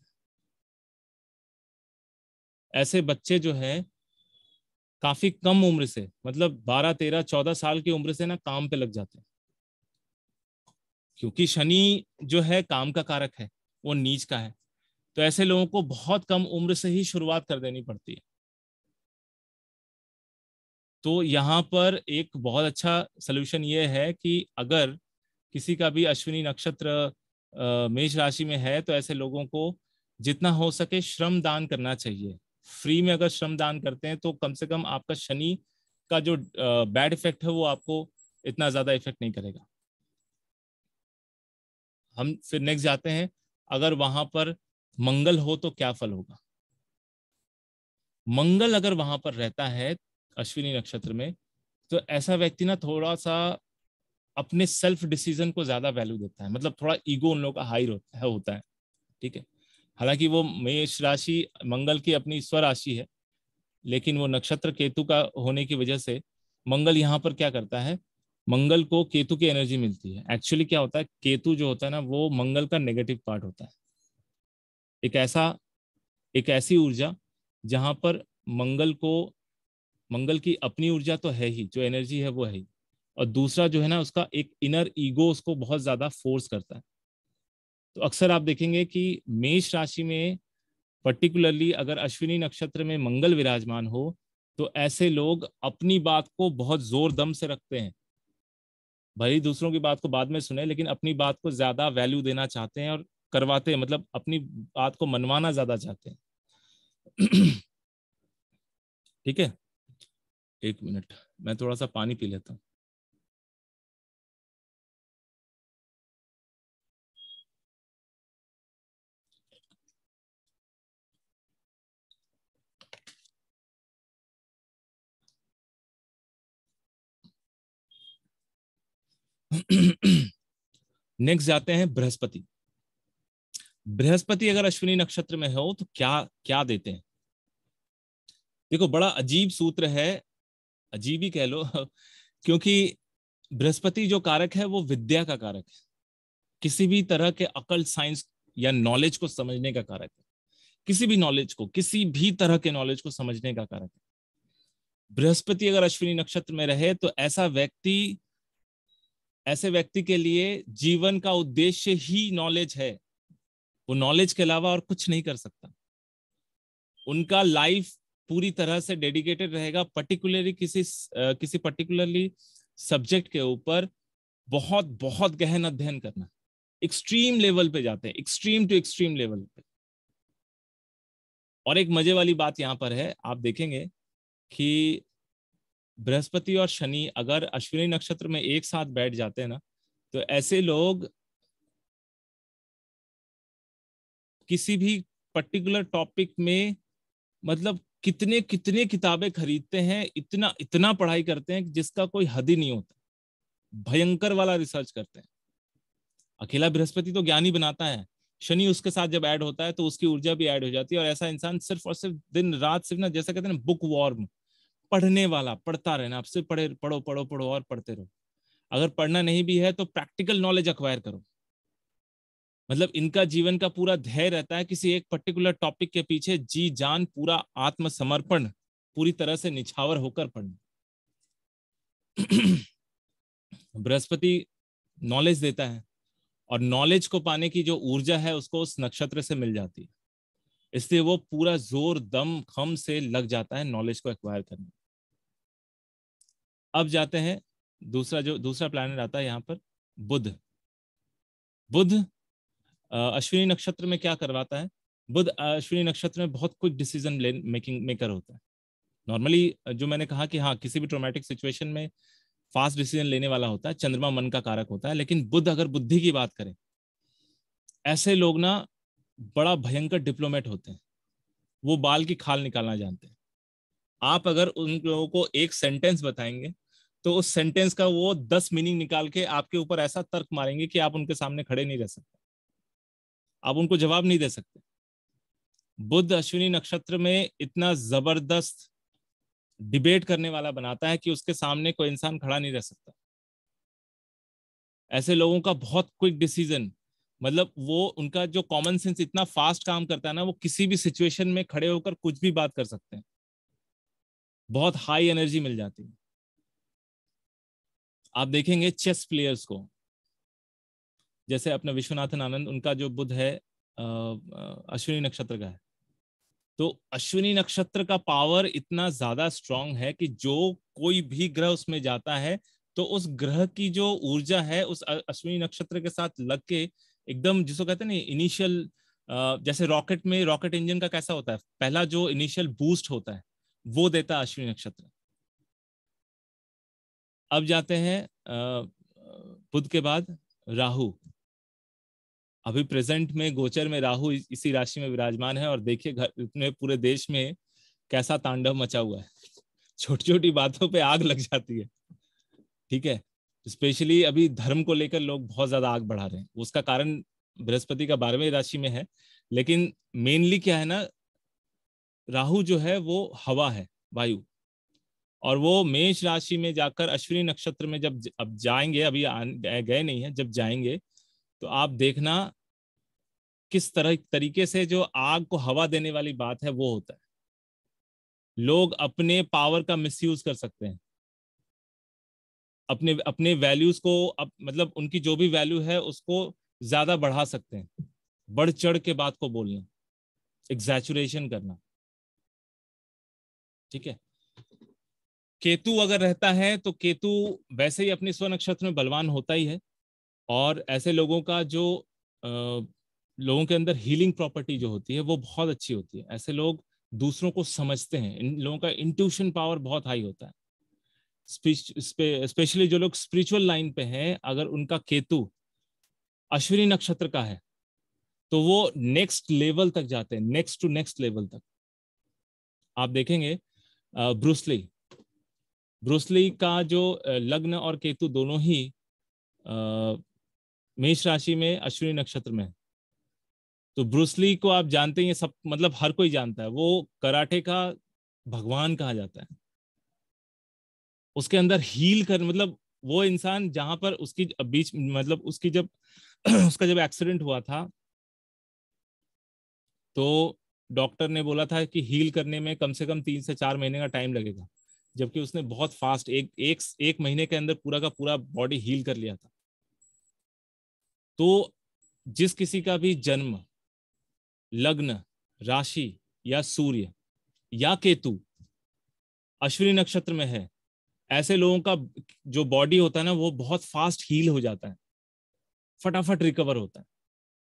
Speaker 2: है। ऐसे बच्चे जो है काफी कम उम्र से, मतलब 12 13 14 साल की उम्र से ना काम पे लग जाते हैं, क्योंकि शनि जो है काम का कारक है, वो नीच का है। तो ऐसे लोगों को बहुत कम उम्र से ही शुरुआत कर देनी पड़ती है। तो यहाँ पर एक बहुत अच्छा सोल्यूशन ये है कि अगर किसी का भी अश्विनी नक्षत्र मेष राशि में है तो ऐसे लोगों को जितना हो सके श्रम दान करना चाहिए। फ्री में अगर श्रम दान करते हैं तो कम से कम आपका शनि का जो बैड इफेक्ट है वो आपको इतना ज्यादा इफेक्ट नहीं करेगा। हम फिर नेक्स्ट जाते हैं, अगर वहां पर मंगल हो तो क्या फल होगा। मंगल अगर वहां पर रहता है अश्विनी नक्षत्र में तो ऐसा व्यक्ति ना थोड़ा सा अपने सेल्फ डिसीजन को ज्यादा वैल्यू देता है, मतलब थोड़ा ईगो उन लोगों का हाई होता है। ठीक है, हालांकि वो मेष राशि मंगल की अपनी स्व राशि है, लेकिन वो नक्षत्र केतु का होने की वजह से मंगल यहाँ पर क्या करता है, मंगल को केतु की एनर्जी मिलती है। एक्चुअली क्या होता है, केतु जो होता है ना वो मंगल का नेगेटिव पार्ट होता है। एक ऐसा एक ऐसी ऊर्जा जहां पर मंगल को, मंगल की अपनी ऊर्जा तो है ही, जो एनर्जी है वो है ही, और दूसरा जो है ना उसका एक इनर ईगो उसको बहुत ज्यादा फोर्स करता है। तो अक्सर आप देखेंगे कि मेष राशि में पर्टिकुलरली अगर अश्विनी नक्षत्र में मंगल विराजमान हो तो ऐसे लोग अपनी बात को बहुत जोर दम से रखते हैं। भले दूसरों की बात को बाद में सुने, लेकिन अपनी बात को ज्यादा वैल्यू देना चाहते हैं और करवाते हैं, मतलब अपनी बात को मनवाना ज्यादा चाहते हैं। ठीक है, एक मिनट मैं थोड़ा सा पानी पी लेता हूँ। नेक्स्ट जाते हैं बृहस्पति। बृहस्पति अगर अश्विनी नक्षत्र में हो तो क्या क्या देते हैं। देखो बड़ा अजीब सूत्र है, अजीब ही कह लो क्योंकि बृहस्पति जो कारक है वो विद्या का कारक है, किसी भी तरह के अकल साइंस या नॉलेज को समझने का कारक है, किसी भी नॉलेज को, किसी भी तरह के नॉलेज को समझने का कारक है। बृहस्पति अगर अश्विनी नक्षत्र में रहे तो ऐसे व्यक्ति के लिए जीवन का उद्देश्य ही नॉलेज है। वो नॉलेज के अलावा और कुछ नहीं कर सकता। उनका लाइफ पूरी तरह से डेडिकेटेड रहेगा पर्टिकुलरली किसी पर्टिकुलरली सब्जेक्ट के ऊपर बहुत बहुत गहन अध्ययन करना। एक्सट्रीम लेवल पे जाते हैं, एक्सट्रीम टू एक्सट्रीम लेवल पे। और एक मजे वाली बात यहां पर है, आप देखेंगे कि बृहस्पति और शनि अगर अश्विनी नक्षत्र में एक साथ बैठ जाते हैं ना, तो ऐसे लोग किसी भी पर्टिकुलर टॉपिक में मतलब कितने कितने किताबें खरीदते हैं, इतना इतना पढ़ाई करते हैं जिसका कोई हद ही नहीं होता। भयंकर वाला रिसर्च करते हैं। अकेला बृहस्पति तो ज्ञानी बनाता है, शनि उसके साथ जब ऐड होता है तो उसकी ऊर्जा भी ऐड हो जाती है। और ऐसा इंसान सिर्फ और सिर्फ दिन रात सिर्फ ना, जैसा कहते हैं ना, बुक वॉर्म, पढ़ने वाला, पढ़ता रहना। आप सिर्फ पढ़ो पढ़ो पढ़ो और पढ़ते रहो। अगर पढ़ना नहीं भी है तो प्रैक्टिकल नॉलेज अक्वायर करो। मतलब इनका जीवन का पूरा ध्येय रहता है किसी एक पर्टिकुलर टॉपिक के पीछे जी जान, पूरा आत्मसमर्पण, पूरी तरह से निछावर होकर पढ़ना। बृहस्पति नॉलेज देता है और नॉलेज को पाने की जो ऊर्जा है उसको उस नक्षत्र से मिल जाती है, इसलिए वो पूरा जोर दम खम से लग जाता है नॉलेज को एक्वायर करने। अब जाते हैं दूसरा प्लैनेट आता है यहाँ पर, बुध। बुध अश्विनी नक्षत्र में क्या करवाता है? बुध अश्विनी नक्षत्र में बहुत कुछ डिसीजन मेकिंग मेकर होता है। नॉर्मली जो मैंने कहा कि हाँ, किसी भी ट्रॉमेटिक सिचुएशन में फास्ट डिसीजन लेने वाला होता है। चंद्रमा मन का कारक होता है। लेकिन बुध अगर बुद्धि की बात करें, ऐसे लोग ना बड़ा भयंकर डिप्लोमेट होते हैं। वो बाल की खाल निकालना जानते हैं। आप अगर उन लोगों को एक सेंटेंस बताएंगे तो उस सेंटेंस का वो 10 मीनिंग निकाल के आपके ऊपर ऐसा तर्क मारेंगे कि आप उनके सामने खड़े नहीं रह सकते, आप उनको जवाब नहीं दे सकते। बुध अश्विनी नक्षत्र में इतना जबरदस्त डिबेट करने वाला बनाता है कि उसके सामने कोई इंसान खड़ा नहीं रह सकता। ऐसे लोगों का बहुत क्विक डिसीजन, मतलब वो उनका जो कॉमन सेंस इतना फास्ट काम करता है ना, वो किसी भी सिचुएशन में खड़े होकर कुछ भी बात कर सकते हैं। बहुत हाई एनर्जी मिल जाती है। आप देखेंगे चेस प्लेयर्स को, जैसे अपना विश्वनाथन आनंद, उनका जो बुध है अश्विनी नक्षत्र का है। तो अश्विनी नक्षत्र का पावर इतना ज्यादा स्ट्रांग है कि जो कोई भी ग्रह उसमें जाता है तो उस ग्रह की जो ऊर्जा है उस अश्विनी नक्षत्र के साथ लग के एकदम, जिसको कहते हैं ना इनिशियल, जैसे रॉकेट में रॉकेट इंजन का कैसा होता है, पहला जो इनिशियल बूस्ट होता है वो देता है अश्विनी नक्षत्र। अब जाते हैं बुध के बाद राहु। अभी प्रेजेंट में गोचर में राहु इसी राशि में विराजमान है और देखिए घर में पूरे देश में कैसा तांडव मचा हुआ है। छोटी छोटी बातों पे आग लग जाती है। ठीक है, स्पेशली अभी धर्म को लेकर लोग बहुत ज्यादा आग बढ़ा रहे हैं। उसका कारण बृहस्पति का 12वें राशि में है, लेकिन मेनली क्या है ना, राहु जो है वो हवा है, वायु। और वो मेष राशि में जाकर अश्विनी नक्षत्र में जब अब जाएंगे, अभी गए नहीं है, जब जाएंगे तो आप देखना किस तरीके से जो आग को हवा देने वाली बात है वो होता है। लोग अपने पावर का मिसयूज कर सकते हैं, अपने अपने वैल्यूज को मतलब उनकी जो भी वैल्यू है उसको ज्यादा बढ़ा सकते हैं। बढ़ चढ़ के बात को बोलना, एग्जैचुरेशन करना। ठीक है, केतु अगर रहता है तो केतु वैसे ही अपने स्व नक्षत्र में बलवान होता ही है। और ऐसे लोगों का जो लोगों के अंदर हीलिंग प्रॉपर्टी जो होती है वो बहुत अच्छी होती है। ऐसे लोग दूसरों को समझते हैं। इन लोगों का इंट्यूशन पावर बहुत हाई होता है। स्पेशली जो लोग स्पिरिचुअल लाइन पे हैं, अगर उनका केतु अश्विनी नक्षत्र का है तो वो नेक्स्ट लेवल तक जाते हैं, नेक्स्ट टू नेक्स्ट लेवल तक। आप देखेंगे ब्रूसली ब्रूसली का जो लग्न और केतु दोनों ही मेष राशि में अश्विनी नक्षत्र में। तो ब्रूसली को आप जानते हैं, सब मतलब हर कोई जानता है, वो कराटे का भगवान कहा जाता है। उसके अंदर हील कर, मतलब वो इंसान जहां पर उसकी बीच मतलब उसकी जब उसका जब एक्सीडेंट हुआ था तो डॉक्टर ने बोला था कि हील करने में कम से कम 3 से 4 महीने का टाइम लगेगा। जबकि उसने बहुत फास्ट एक महीने के अंदर पूरा का पूरा बॉडी हील कर लिया था। तो जिस किसी का भी जन्म, लग्न, राशि या सूर्य या केतु अश्विनी नक्षत्र में है, ऐसे लोगों का जो बॉडी होता है ना, वो बहुत फास्ट हील हो जाता है, फटाफट रिकवर होता है।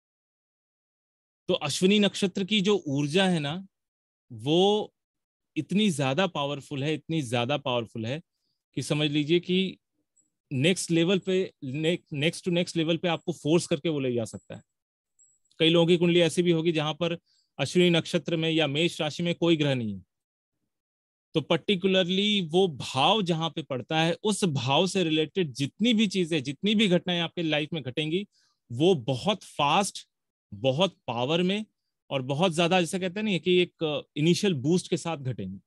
Speaker 2: तो अश्विनी नक्षत्र की जो ऊर्जा है ना, वो इतनी ज्यादा पावरफुल है, इतनी ज्यादा पावरफुल है कि समझ लीजिए कि नेक्स्ट लेवल पे, नेक्स्ट टू नेक्स्ट लेवल पे आपको फोर्स करके वो ले जा सकता है। कई लोगों की कुंडली ऐसी भी होगी जहां पर अश्विनी नक्षत्र में या मेष राशि में कोई ग्रह नहीं है, तो पर्टिकुलरली वो भाव जहां पे पड़ता है, उस भाव से रिलेटेड जितनी भी चीजें, जितनी भी घटनाएं आपके लाइफ में घटेंगी, वो बहुत फास्ट, बहुत पावर में और बहुत ज्यादा, जैसे कहते हैं ना कि एक इनिशियल बूस्ट के साथ घटेंगी।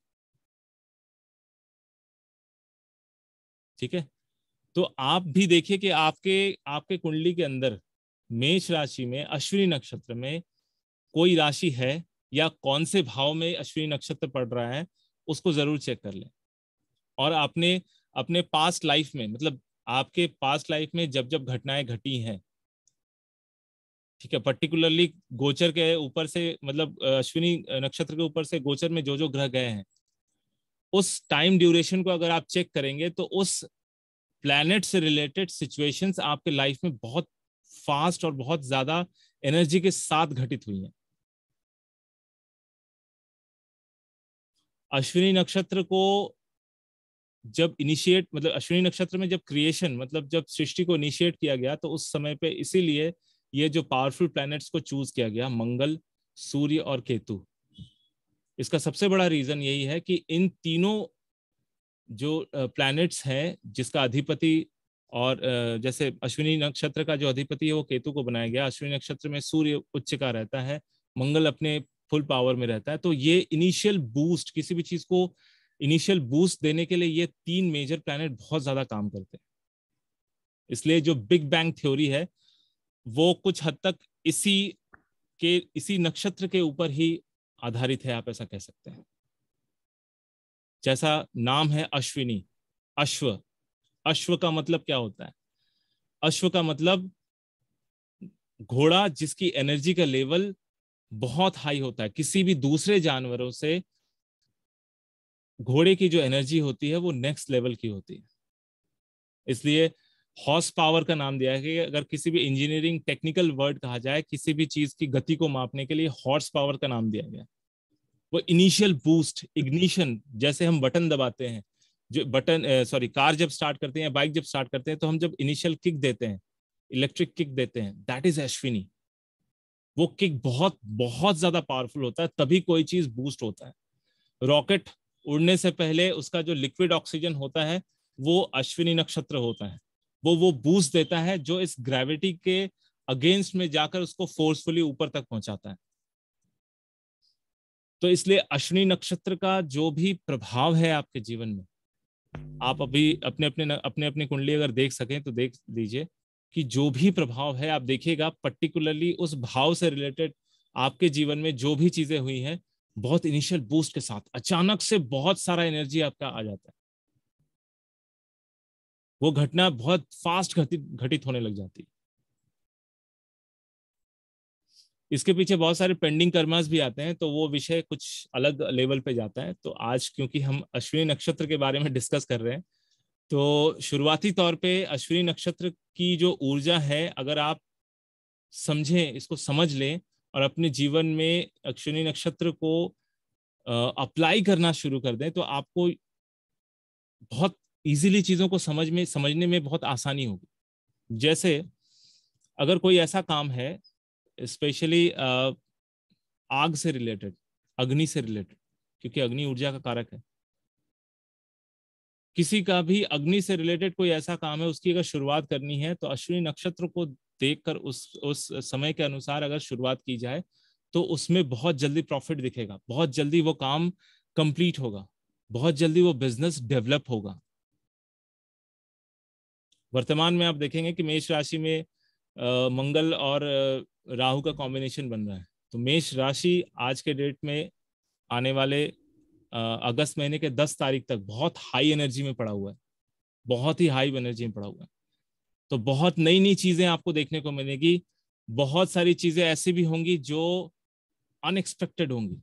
Speaker 2: ठीक है, तो आप भी देखिए कि आपके आपके कुंडली के अंदर मेष राशि में अश्विनी नक्षत्र में कोई राशि है या कौन से भाव में अश्विनी नक्षत्र पड़ रहा है, उसको जरूर चेक कर लें। और आपने अपने पास्ट लाइफ में, मतलब आपके पास्ट लाइफ में जब जब घटनाएं घटी हैं, ठीक है, पर्टिकुलरली गोचर के ऊपर से, मतलब अश्विनी नक्षत्र के ऊपर से गोचर में जो जो ग्रह गए हैं, उस टाइम ड्यूरेशन को अगर आप चेक करेंगे तो उस प्लैनेट से रिलेटेड सिचुएशंस आपके लाइफ में बहुत फास्ट और बहुत ज्यादा एनर्जी के साथ घटित हुई हैं। अश्विनी नक्षत्र को जब इनिशिएट, मतलब अश्विनी नक्षत्र में जब क्रिएशन, मतलब जब सृष्टि को इनिशिएट किया गया, तो उस समय पे इसीलिए ये जो पावरफुल प्लैनेट्स को चूज किया गया, मंगल, सूर्य और केतु। इसका सबसे बड़ा रीजन यही है कि इन तीनों जो प्लैनेट्स हैं जिसका अधिपति, और जैसे अश्विनी नक्षत्र का जो अधिपति है वो केतु को बनाया गया, अश्विनी नक्षत्र में सूर्य उच्च का रहता है, मंगल अपने फुल पावर में रहता है। तो ये इनिशियल बूस्ट, किसी भी चीज को इनिशियल बूस्ट देने के लिए ये तीन मेजर प्लैनेट बहुत ज्यादा काम करते हैं। इसलिए जो बिग बैंग थ्योरी है वो कुछ हद तक इसी नक्षत्र के ऊपर ही आधारित है, आप ऐसा कह सकते हैं। जैसा नाम है अश्विनी, अश्व, अश्व का मतलब क्या होता है? अश्व का मतलब घोड़ा जिसकी एनर्जी का लेवल बहुत हाई होता है। किसी भी दूसरे जानवरों से घोड़े की जो एनर्जी होती है वो नेक्स्ट लेवल की होती है। इसलिए हॉर्स पावर का नाम दिया है कि अगर किसी भी इंजीनियरिंग टेक्निकल वर्ड कहा जाए किसी भी चीज की गति को मापने के लिए, हॉर्स पावर का नाम दिया गया। वो इनिशियल बूस्ट, इग्निशन, जैसे हम बटन दबाते हैं, जो बटन कार जब स्टार्ट करते हैं, बाइक जब स्टार्ट करते हैं, तो हम जब इनिशियल किक देते हैं, इलेक्ट्रिक किक देते हैं, दैट इज अश्विनी। वो किक बहुत बहुत ज्यादा पावरफुल होता है, तभी कोई चीज बूस्ट होता है। रॉकेट उड़ने से पहले उसका जो लिक्विड ऑक्सीजन होता है वो अश्विनी नक्षत्र होता है, वो बूस्ट देता है जो इस ग्रेविटी के अगेंस्ट में जाकर उसको फोर्सफुली ऊपर तक पहुंचाता है। तो इसलिए अश्विनी नक्षत्र का जो भी प्रभाव है आपके जीवन में, आप अभी अपने अपनी कुंडली अगर देख सकें तो देख लीजिए कि जो भी प्रभाव है आप देखिएगा, पर्टिकुलरली उस भाव से रिलेटेड आपके जीवन में जो भी चीजें हुई हैं, बहुत इनिशियल बूस्ट के साथ अचानक से बहुत सारा एनर्जी आपका आ जाता है। वो घटना बहुत फास्ट घटित होने लग जाती है। इसके पीछे बहुत सारे पेंडिंग कर्मास भी आते हैं, तो वो विषय कुछ अलग लेवल पे जाता है। तो आज क्योंकि हम अश्विनी नक्षत्र के बारे में डिस्कस कर रहे हैं, तो शुरुआती तौर पे अश्विनी नक्षत्र की जो ऊर्जा है, अगर आप समझें, इसको समझ लें और अपने जीवन में अश्विनी नक्षत्र को अप्लाई करना शुरू कर दें, तो आपको बहुत इजीली चीजों को समझने में बहुत आसानी होगी। जैसे अगर कोई ऐसा काम है स्पेशली आग से रिलेटेड, अग्नि से रिलेटेड, क्योंकि अग्नि ऊर्जा का कारक है, किसी का भी अग्नि से रिलेटेड कोई ऐसा काम है, उसकी अगर शुरुआत करनी है तो अश्विनी नक्षत्र को देखकर उस समय के अनुसार अगर शुरुआत की जाए तो उसमें बहुत जल्दी प्रॉफिट दिखेगा, बहुत जल्दी वो काम कंप्लीट होगा, बहुत जल्दी वो बिजनेस डेवलप होगा। वर्तमान में आप देखेंगे कि मेष राशि में मंगल और राहु का कॉम्बिनेशन बन रहा है। तो मेष राशि आज के डेट में आने वाले अगस्त महीने के 10 तारीख तक बहुत हाई एनर्जी में पड़ा हुआ है, बहुत ही हाई एनर्जी में पड़ा हुआ है। तो बहुत नई नई चीजें आपको देखने को मिलेगी, बहुत सारी चीजें ऐसी भी होंगी जो अनएक्सपेक्टेड होंगी,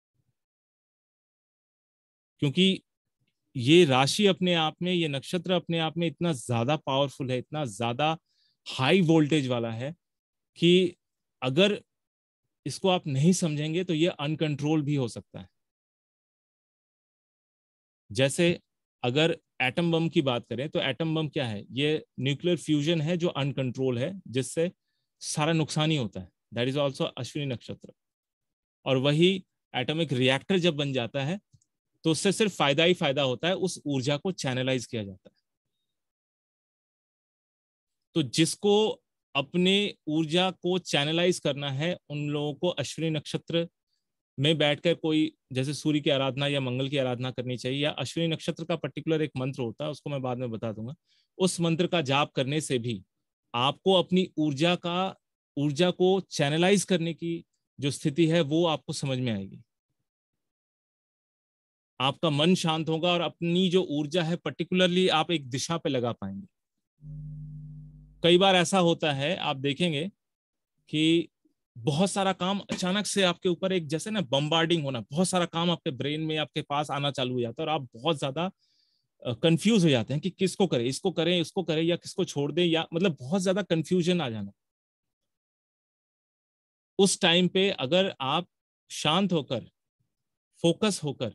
Speaker 2: क्योंकि ये राशि अपने आप में, ये नक्षत्र अपने आप में इतना ज्यादा पावरफुल है, इतना ज्यादा हाई वोल्टेज वाला है कि अगर इसको आप नहीं समझेंगे तो ये अनकंट्रोल भी हो सकता है। जैसे अगर एटम बम की बात करें तो एटम बम क्या है? ये न्यूक्लियर फ्यूजन है जो अनकंट्रोल है, जिससे सारा नुकसान ही होता है। दैट इज ऑल्सो अश्विनी नक्षत्र। और वही एटॉमिक रिएक्टर जब बन जाता है तो उससे सिर्फ फायदा ही फायदा होता है, उस ऊर्जा को चैनलाइज किया जाता है। तो जिसको अपने ऊर्जा को चैनलाइज करना है, उन लोगों को अश्विनी नक्षत्र में बैठकर कोई जैसे सूर्य की आराधना या मंगल की आराधना करनी चाहिए, या अश्विनी नक्षत्र का पर्टिकुलर एक मंत्र होता है, उसको मैं बाद में बता दूंगा। उस मंत्र का जाप करने से भी आपको अपनी ऊर्जा को चैनलाइज करने की जो स्थिति है वो आपको समझ में आएगी। आपका मन शांत होगा और अपनी जो ऊर्जा है पर्टिकुलरली आप एक दिशा पे लगा पाएंगे। कई बार ऐसा होता है, आप देखेंगे कि बहुत सारा काम अचानक से आपके ऊपर एक जैसे ना बम्बार्डिंग होना, बहुत सारा काम आपके ब्रेन में आपके पास आना चालू हो जाता है और आप बहुत ज्यादा कंफ्यूज हो जाते हैं कि किसको करें, इसको करें, इसको करें या किसको छोड़ दें, या मतलब बहुत ज्यादा कंफ्यूजन आ जाना। उस टाइम पे अगर आप शांत होकर, फोकस होकर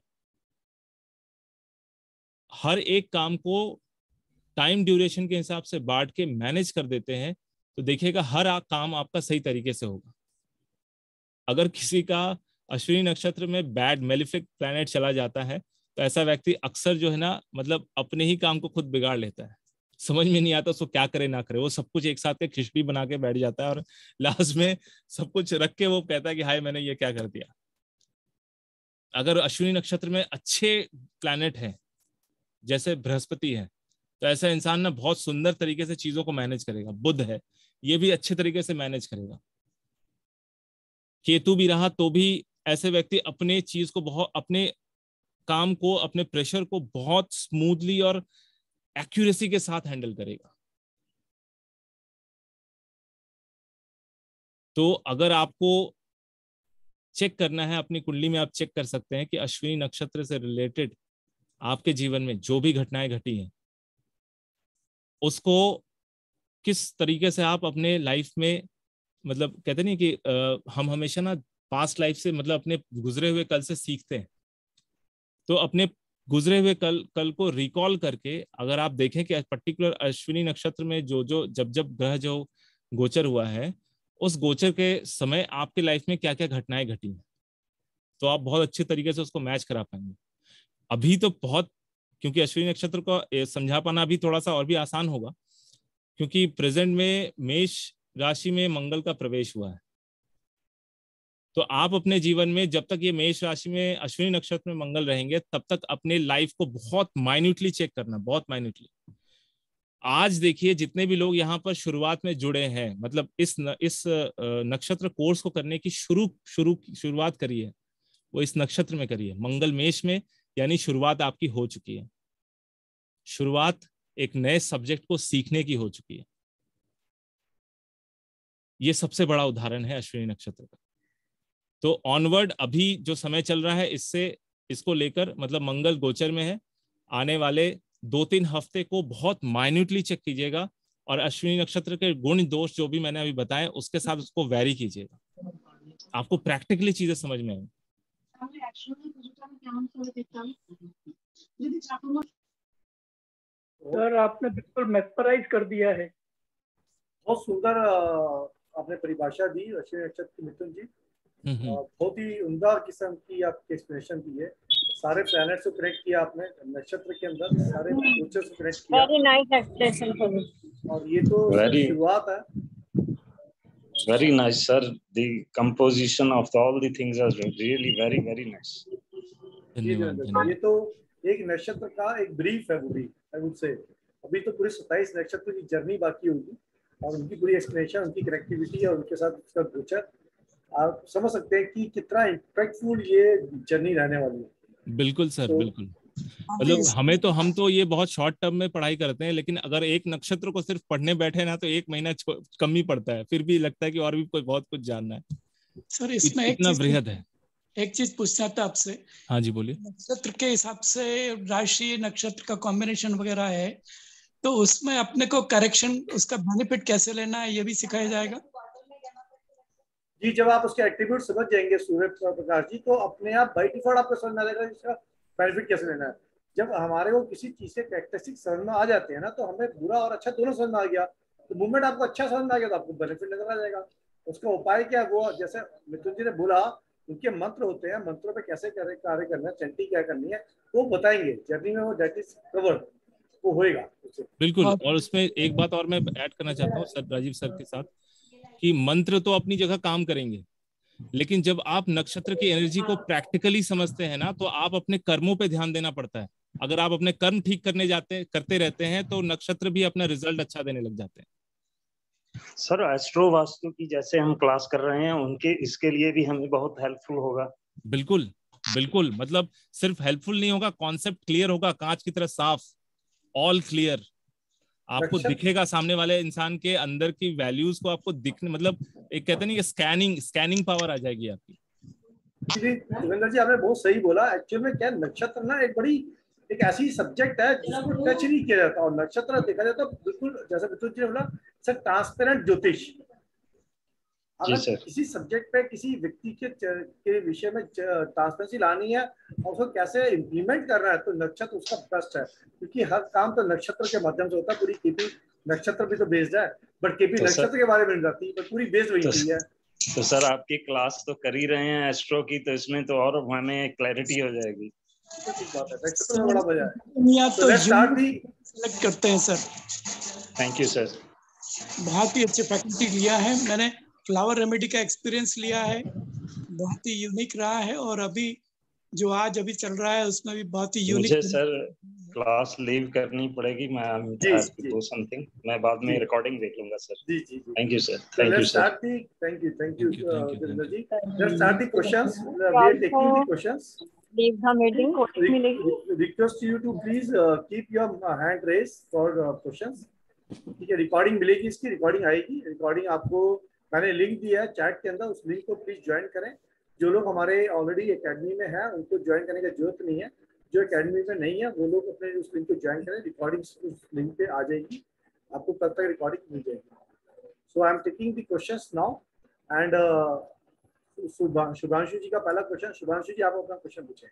Speaker 2: हर एक काम को टाइम ड्यूरेशन के हिसाब से बांट के मैनेज कर देते हैं तो देखिएगा हर काम आपका सही तरीके से होगा। अगर किसी का अश्विनी नक्षत्र में बैड मेलिफिक प्लैनेट चला जाता है तो ऐसा व्यक्ति अक्सर जो है ना, मतलब अपने ही काम को खुद बिगाड़ लेता है। समझ में नहीं आता उसको क्या करे ना करे, वो सब कुछ एक साथ एक खिचड़ी बना के बैठ जाता है और लास्ट में सब कुछ रख के वो कहता है कि हाय मैंने ये क्या कर दिया। अगर अश्विनी नक्षत्र में अच्छे प्लैनेट है जैसे बृहस्पति है तो ऐसा इंसान ना बहुत सुंदर तरीके से चीजों को मैनेज करेगा। बुध है, ये भी अच्छे तरीके से मैनेज करेगा। केतु भी रहा तो भी ऐसे व्यक्ति अपने चीज को बहुत, अपने काम को, अपने प्रेशर को बहुत स्मूथली और एक्यूरेसी के साथ हैंडल करेगा। तो अगर आपको चेक करना है अपनी कुंडली में, आप चेक कर सकते हैं कि अश्विनी नक्षत्र से रिलेटेड आपके जीवन में जो भी घटनाएं घटी हैं उसको किस तरीके से आप अपने लाइफ में, मतलब कहते नहीं कि हम हमेशा ना पास्ट लाइफ से, मतलब अपने गुजरे हुए कल से सीखते हैं। तो अपने गुजरे हुए कल को रिकॉल करके अगर आप देखें कि पर्टिकुलर अश्विनी नक्षत्र में जो जो जब जब ग्रह जो गोचर हुआ है, उस गोचर के समय आपके लाइफ में क्या क्या घटनाएं घटी हैं, तो आप बहुत अच्छे तरीके से उसको मैच करा पाएंगे। अभी तो बहुत, क्योंकि अश्विनी नक्षत्र को समझा पाना अभी थोड़ा सा और भी आसान होगा, क्योंकि प्रेजेंट में मेष राशि में मंगल का प्रवेश हुआ है। तो आप अपने जीवन में जब तक ये मेष राशि में अश्विनी नक्षत्र में मंगल रहेंगे तब तक अपने लाइफ को बहुत माइन्यूटली चेक करना, बहुत माइन्यूटली। आज देखिए जितने भी लोग यहाँ पर शुरुआत में जुड़े हैं, मतलब इस नक्षत्र कोर्स को करने की शुरुआत करी है, वो इस नक्षत्र में करी है, मंगल मेष में, यानी शुरुआत आपकी हो चुकी है। शुरुआत एक नए सब्जेक्ट को सीखने की हो चुकी है। ये सबसे बड़ा उदाहरण है अश्विनी नक्षत्र का। तो ऑनवर्ड अभी जो समय चल रहा है इसको लेकर, मतलब मंगल गोचर में है, आने वाले 2-3 हफ्ते को बहुत माइन्यूटली चेक कीजिएगा और अश्विनी नक्षत्र के गुण दोष जो भी मैंने अभी बताए उसके साथ उसको वैरी कीजिएगा, आपको प्रैक्टिकली चीजें समझ में आएंगी।
Speaker 3: सर आपने बिल्कुल मेस्मराइज कर दिया है।
Speaker 1: बहुत सुंदर आपने परिभाषा दी अश्विनी नक्षत्र की, मिथुन जी। बहुत ही उम्दा किस्म की आपकी एक्सप्लेनेशन दी है। सारे प्लैनेट्स को कनेक्ट किया आपने नक्षत्र के अंदर, सारे गोचर से कनेक्ट किया।
Speaker 4: Very nice explanation.
Speaker 1: और ये तो शुरुआत है।
Speaker 5: Very nice, sir. The composition of all the things are really very very nice.
Speaker 2: धन्यवाद।
Speaker 1: ये तो एक नक्षत्र का एक ब्रीफ है, वो भी आई वुड से। अभी तो पूरे 27 नक्षत्र की जर्नी बाकी होगी और उनकी पूरी एक्सप्लेनेशन, उनकी कनेक्टिविटी और उनके साथ उसका गोचर, आप समझ सकते हैं कि कितना इम्पैक्टफुल ये जर्नी रहने वाली है।
Speaker 2: बिल्कुल सर, बिल्कुल। मतलब हम तो ये बहुत शॉर्ट टर्म में पढ़ाई करते हैं, लेकिन अगर एक नक्षत्र को सिर्फ पढ़ने बैठे ना तो 1 महीना कम ही पड़ता है, फिर भी लगता है कि और भी कोई बहुत कुछ जानना है
Speaker 6: सर। इसमें
Speaker 2: इतना बृहद है।
Speaker 6: एक चीज पूछना था आपसे।
Speaker 2: हाँ जी, बोलिए।
Speaker 6: नक्षत्र के हिसाब से राशि नक्षत्र का कॉम्बिनेशन वगैरह है, तो उसमें अपने को करेक्शन, उसका बेनिफिट कैसे लेना है, ये भी सिखाया जाएगा?
Speaker 1: जी, जब आप उसके एट्रीब्यूट समझ जाएंगे सूर्य प्रकाश जी, तो अपने आप बाई डिफॉल्ट आपको समझ में आ जाएगा इसका बेनिफिट कैसे लेना है। जब हमारे को किसी चीज के कैरेक्टरिस्टिक समझ में आ जाते हैं ना, तो हमें बुरा और अच्छा दोनों समझ में आ गया। तो मूवमेंट आपको अच्छा समझ में आ गया तो आपको बेनिफिट नजर आ जाएगा। उसका उपाय क्या है, वो जैसे मिथुन जी ने बोला, उनके मंत्र होते हैं, मंत्रों पे कैसे कार्य करना है, चैंटिंग क्या करनी है, वो बताएंगे जर्नी में, वो दैट इज कवर्ड, वो होएगा।
Speaker 2: बिल्कुल। और उसमें एक बात और मैं ऐड करना चाहता हूँ सर, राजीव सर के साथ, कि मंत्र तो अपनी जगह काम करेंगे, लेकिन जब आप नक्षत्र की एनर्जी को प्रैक्टिकली समझते हैं ना, तो आप अपने कर्मों पे ध्यान देना पड़ता है। अगर आप अपने कर्म ठीक करते रहते हैं तो नक्षत्र भी अपना रिजल्ट अच्छा देने लग जाते हैं।
Speaker 5: सर एस्ट्रो वास्तु की जैसे हम क्लास कर रहे हैं, उनके इसके लिए भी हमें बहुत हेल्पफुल होगा।
Speaker 2: बिल्कुल बिल्कुल, मतलब सिर्फ हेल्पफुल नहीं होगा, कॉन्सेप्ट क्लियर होगा, कांच की तरह साफ, ऑल क्लियर। आपको दिखेगा सामने वाले इंसान के अंदर की वैल्यूज को आपको दिखने, मतलब एक कहते नहीं, स्कैनिंग पावर आ जाएगी आपकी।
Speaker 1: देवेंद्र जी, आपने बहुत सही बोला। एक्चुअल में क्या, नक्षत्र ना एक ऐसी सब्जेक्ट है जिसको टच नहीं किया जाता, और नक्षत्र देखा जाए तो बिल्कुल जैसे मिथुन जी ने बोला, सर ट्रांसपेरेंट ज्योतिष। अगर किसी सब्जेक्ट पे किसी व्यक्ति के विषय में ट्रांसपेरेंसी लानी है और उसको कैसे इम्प्लीमेंट करना है, तो नक्षत्र उसका बेस्ट है, क्योंकि हर काम तो नक्षत्र के माध्यम से होता है। पूरी केपी नक्षत्र भी तो बेस्ड है, बट केपी नक्षत्र के बारे में नहीं जाती, पर पूरी बेस्ड वही चीज है।
Speaker 5: तो सर आपकी क्लास तो कर ही रहे हैं एस्ट्रो की, तो इसमें तो और हमें क्लैरिटी हो जाएगी।
Speaker 1: तो ठीक बात है, नक्षत्र में बड़ा मजा है।
Speaker 6: तो लेट्स स्टार्ट दी सेलेक्ट करते हैं सर।
Speaker 5: Thank you sir.
Speaker 6: बहुत ही अच्छे फैकल्टी लिया है मैंने, फ्लावर रेमेडी का एक्सपीरियंस लिया है, बहुत ही यूनिक रहा है, और अभी जो आज अभी चल रहा है उसमें भी बहुत ही यूनिक।
Speaker 5: मुझे सर क्लास लीव करनी पड़ेगी, मैं समथिंग, मैं बाद में रिकॉर्डिंग देख लूंगा सर।
Speaker 1: जी जी जी,
Speaker 5: thank you sir. Thank you sir.
Speaker 1: Thank you Devendra ji. Let's start the questions. We are taking the questions.
Speaker 4: Leave the meeting.
Speaker 1: Request you to please keep your hand raised for questions. ठीक है, recording मिलेगी, इसकी recording आएगी। Recording आपको मैंने link दिया है chat के अंदर, उस लिंक को प्लीज ज्वाइन करें। जो लोग हमारे ऑलरेडी एकेडमी में हैं उनको ज्वाइन करने की जरूरत नहीं है, जो एकेडमी में नहीं है वो लोग अपने उस लिंक को ज्वाइन करें। रिकॉर्डिंग उस लिंक पे आ जाएगी, आपको कल तक रिकॉर्डिंग मिल जाएगी। So I am taking the questions now and Shubhanshu ji का पहला क्वेश्चन। शुभांशु जी, आप अपना क्वेश्चन पूछें।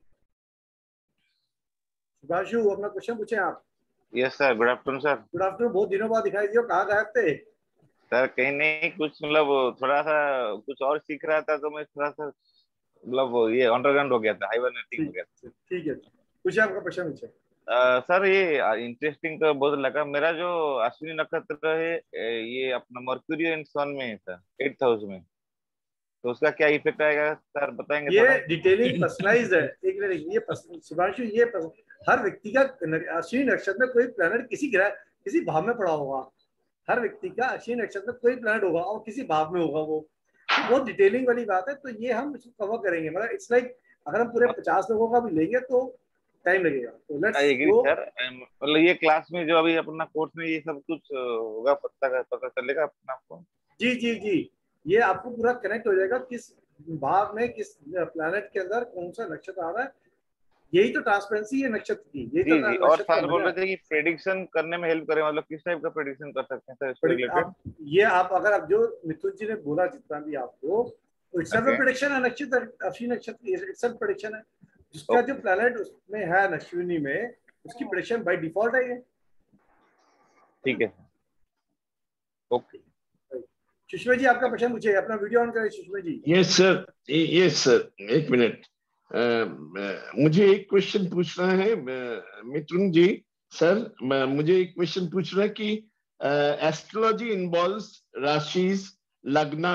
Speaker 1: शुभांशु, अपना क्वेश्चन पूछें आप।
Speaker 7: Yes sir, good afternoon sir.
Speaker 1: Good afternoon, बहुत दिनों बाद दिखाई दिए, कहाँ गायब थे
Speaker 7: सर? कहीं नहीं, कुछ मतलब थोड़ा सा कुछ और सीख रहा था, तो मैं थोड़ा सा मतलब ये अंडरग्राउंड हो गया था, हाइबरनेटिंग हो गया था।
Speaker 1: ठीक है, पूछिए आपका क्वेश्चन पूछिए।
Speaker 7: सर ये इंटरेस्टिंग तो बहुत लगा। मेरा जो अश्विनी नक्षत्र है ये अपना मर्क्यूरी एंड सन में है सर, 8th हाउस में, तो उसका क्या इफेक्ट आएगा सर, बताएंगे?
Speaker 1: ये डिटेलिंग पर्सनलाइज्ड है। एक मिनट, ये शुभांशु, ये हर व्यक्ति का अश्विनी नक्षत्र में कोई प्लैनेट किसी ग्रह किसी भाव में पड़ा होगा। हर व्यक्ति का अश्विनी नक्षत्र में कोई प्लैनेट होगा और किसी भाव में होगा। वो तो बहुत डिटेलिंग वाली बात है, तो ये हम इसको कवर करेंगे। मतलब इट्स लाइक अगर हम पूरे 50 लोगों का भी लेंगे तो टाइम लगेगा। तो लेट्स गो सर।
Speaker 7: मतलब ये क्लास में जो अभी अपना कोर्स में ये सब कुछ होगा, पता चलेगा अपना आपको?
Speaker 1: जी जी जी, ये आपको पूरा कनेक्ट हो जाएगा, किस भाव में किस प्लैनेट के अंदर कौन सा नक्षत्र आ रहा है। यही तो ट्रांसपेरेंसी है नक्षत्र की। यही
Speaker 7: जी, तो जी, और सर बोल रहे थे कि प्रेडिक्शन करने में हेल्प करें, मतलब किस टाइप का प्रेडिक्शन कर सकते हैं सर इससे रिलेटेड?
Speaker 1: ये आप अगर आप जो मिथुन जी ने बोला जितना भी आपको, तो इट्स सेल्फ प्रेडिक्शन है। नक्षत्र अश्विनी नक्षत्र इट्स सेल्फ प्रेडिक्शन है। जिसका जो प्लैनेट उसमें है अश्विनी में, उसकी प्रेडिक्शन बाय डिफॉल्ट है ये।
Speaker 7: ठीक है, ओके।
Speaker 1: सुषमा जी, आपका प्रश्न पूछिए, अपना वीडियो ऑन करें Sushma ji.
Speaker 8: Yes sir, yes sir, एक मिनट। मुझे एक क्वेश्चन पूछना है मिथुन जी। सर मुझे एक क्वेश्चन पूछना है कि एस्ट्रोलॉजी इन्वॉल्व्स राशिज, लग्न,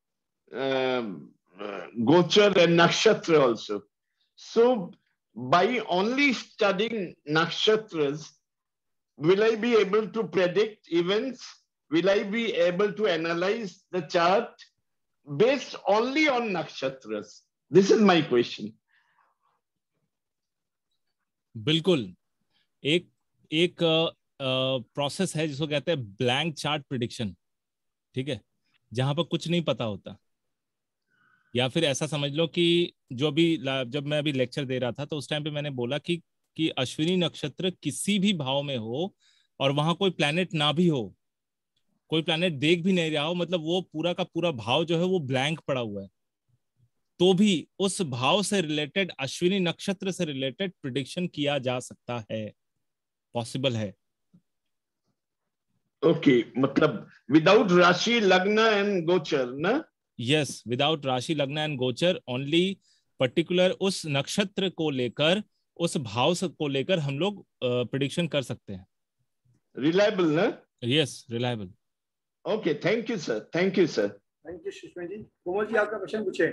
Speaker 8: gochar and nakshatra also. So by only studying nakshatras, will I be able to predict events? Will I be able to analyze the chart based only on nakshatras? This is my question.
Speaker 2: बिल्कुल। एक एक process है जिसको कहते हैं blank chart prediction, ठीक है, जहां पर कुछ नहीं पता होता। या फिर ऐसा समझ लो कि जब मैं अभी लेक्चर दे रहा था तो उस टाइम पे मैंने बोला कि अश्विनी नक्षत्र किसी भी भाव में हो और वहां कोई प्लैनेट ना भी हो, कोई प्लैनेट देख भी नहीं रहा हो, मतलब वो पूरा का पूरा भाव जो है वो ब्लैंक पड़ा हुआ है, तो भी उस भाव से रिलेटेड, अश्विनी नक्षत्र से रिलेटेड प्रिडिक्शन किया जा सकता है, पॉसिबल है।
Speaker 8: ओके, मतलब विदाउट राशि लग्न एंड गोचर ना?
Speaker 2: यस, विदाउट राशि लग्न एंड गोचर, ओनली पर्टिकुलर उस नक्षत्र को लेकर, उस भाव को लेकर हम लोग प्रिडिक्शन कर सकते हैं।
Speaker 8: रिलायबल ना?
Speaker 2: Yes, reliable.
Speaker 8: Okay, thank you sir, thank you sir.
Speaker 1: Thank you Sushma ji. Komal ji आपका क्वेश्चन पूछे।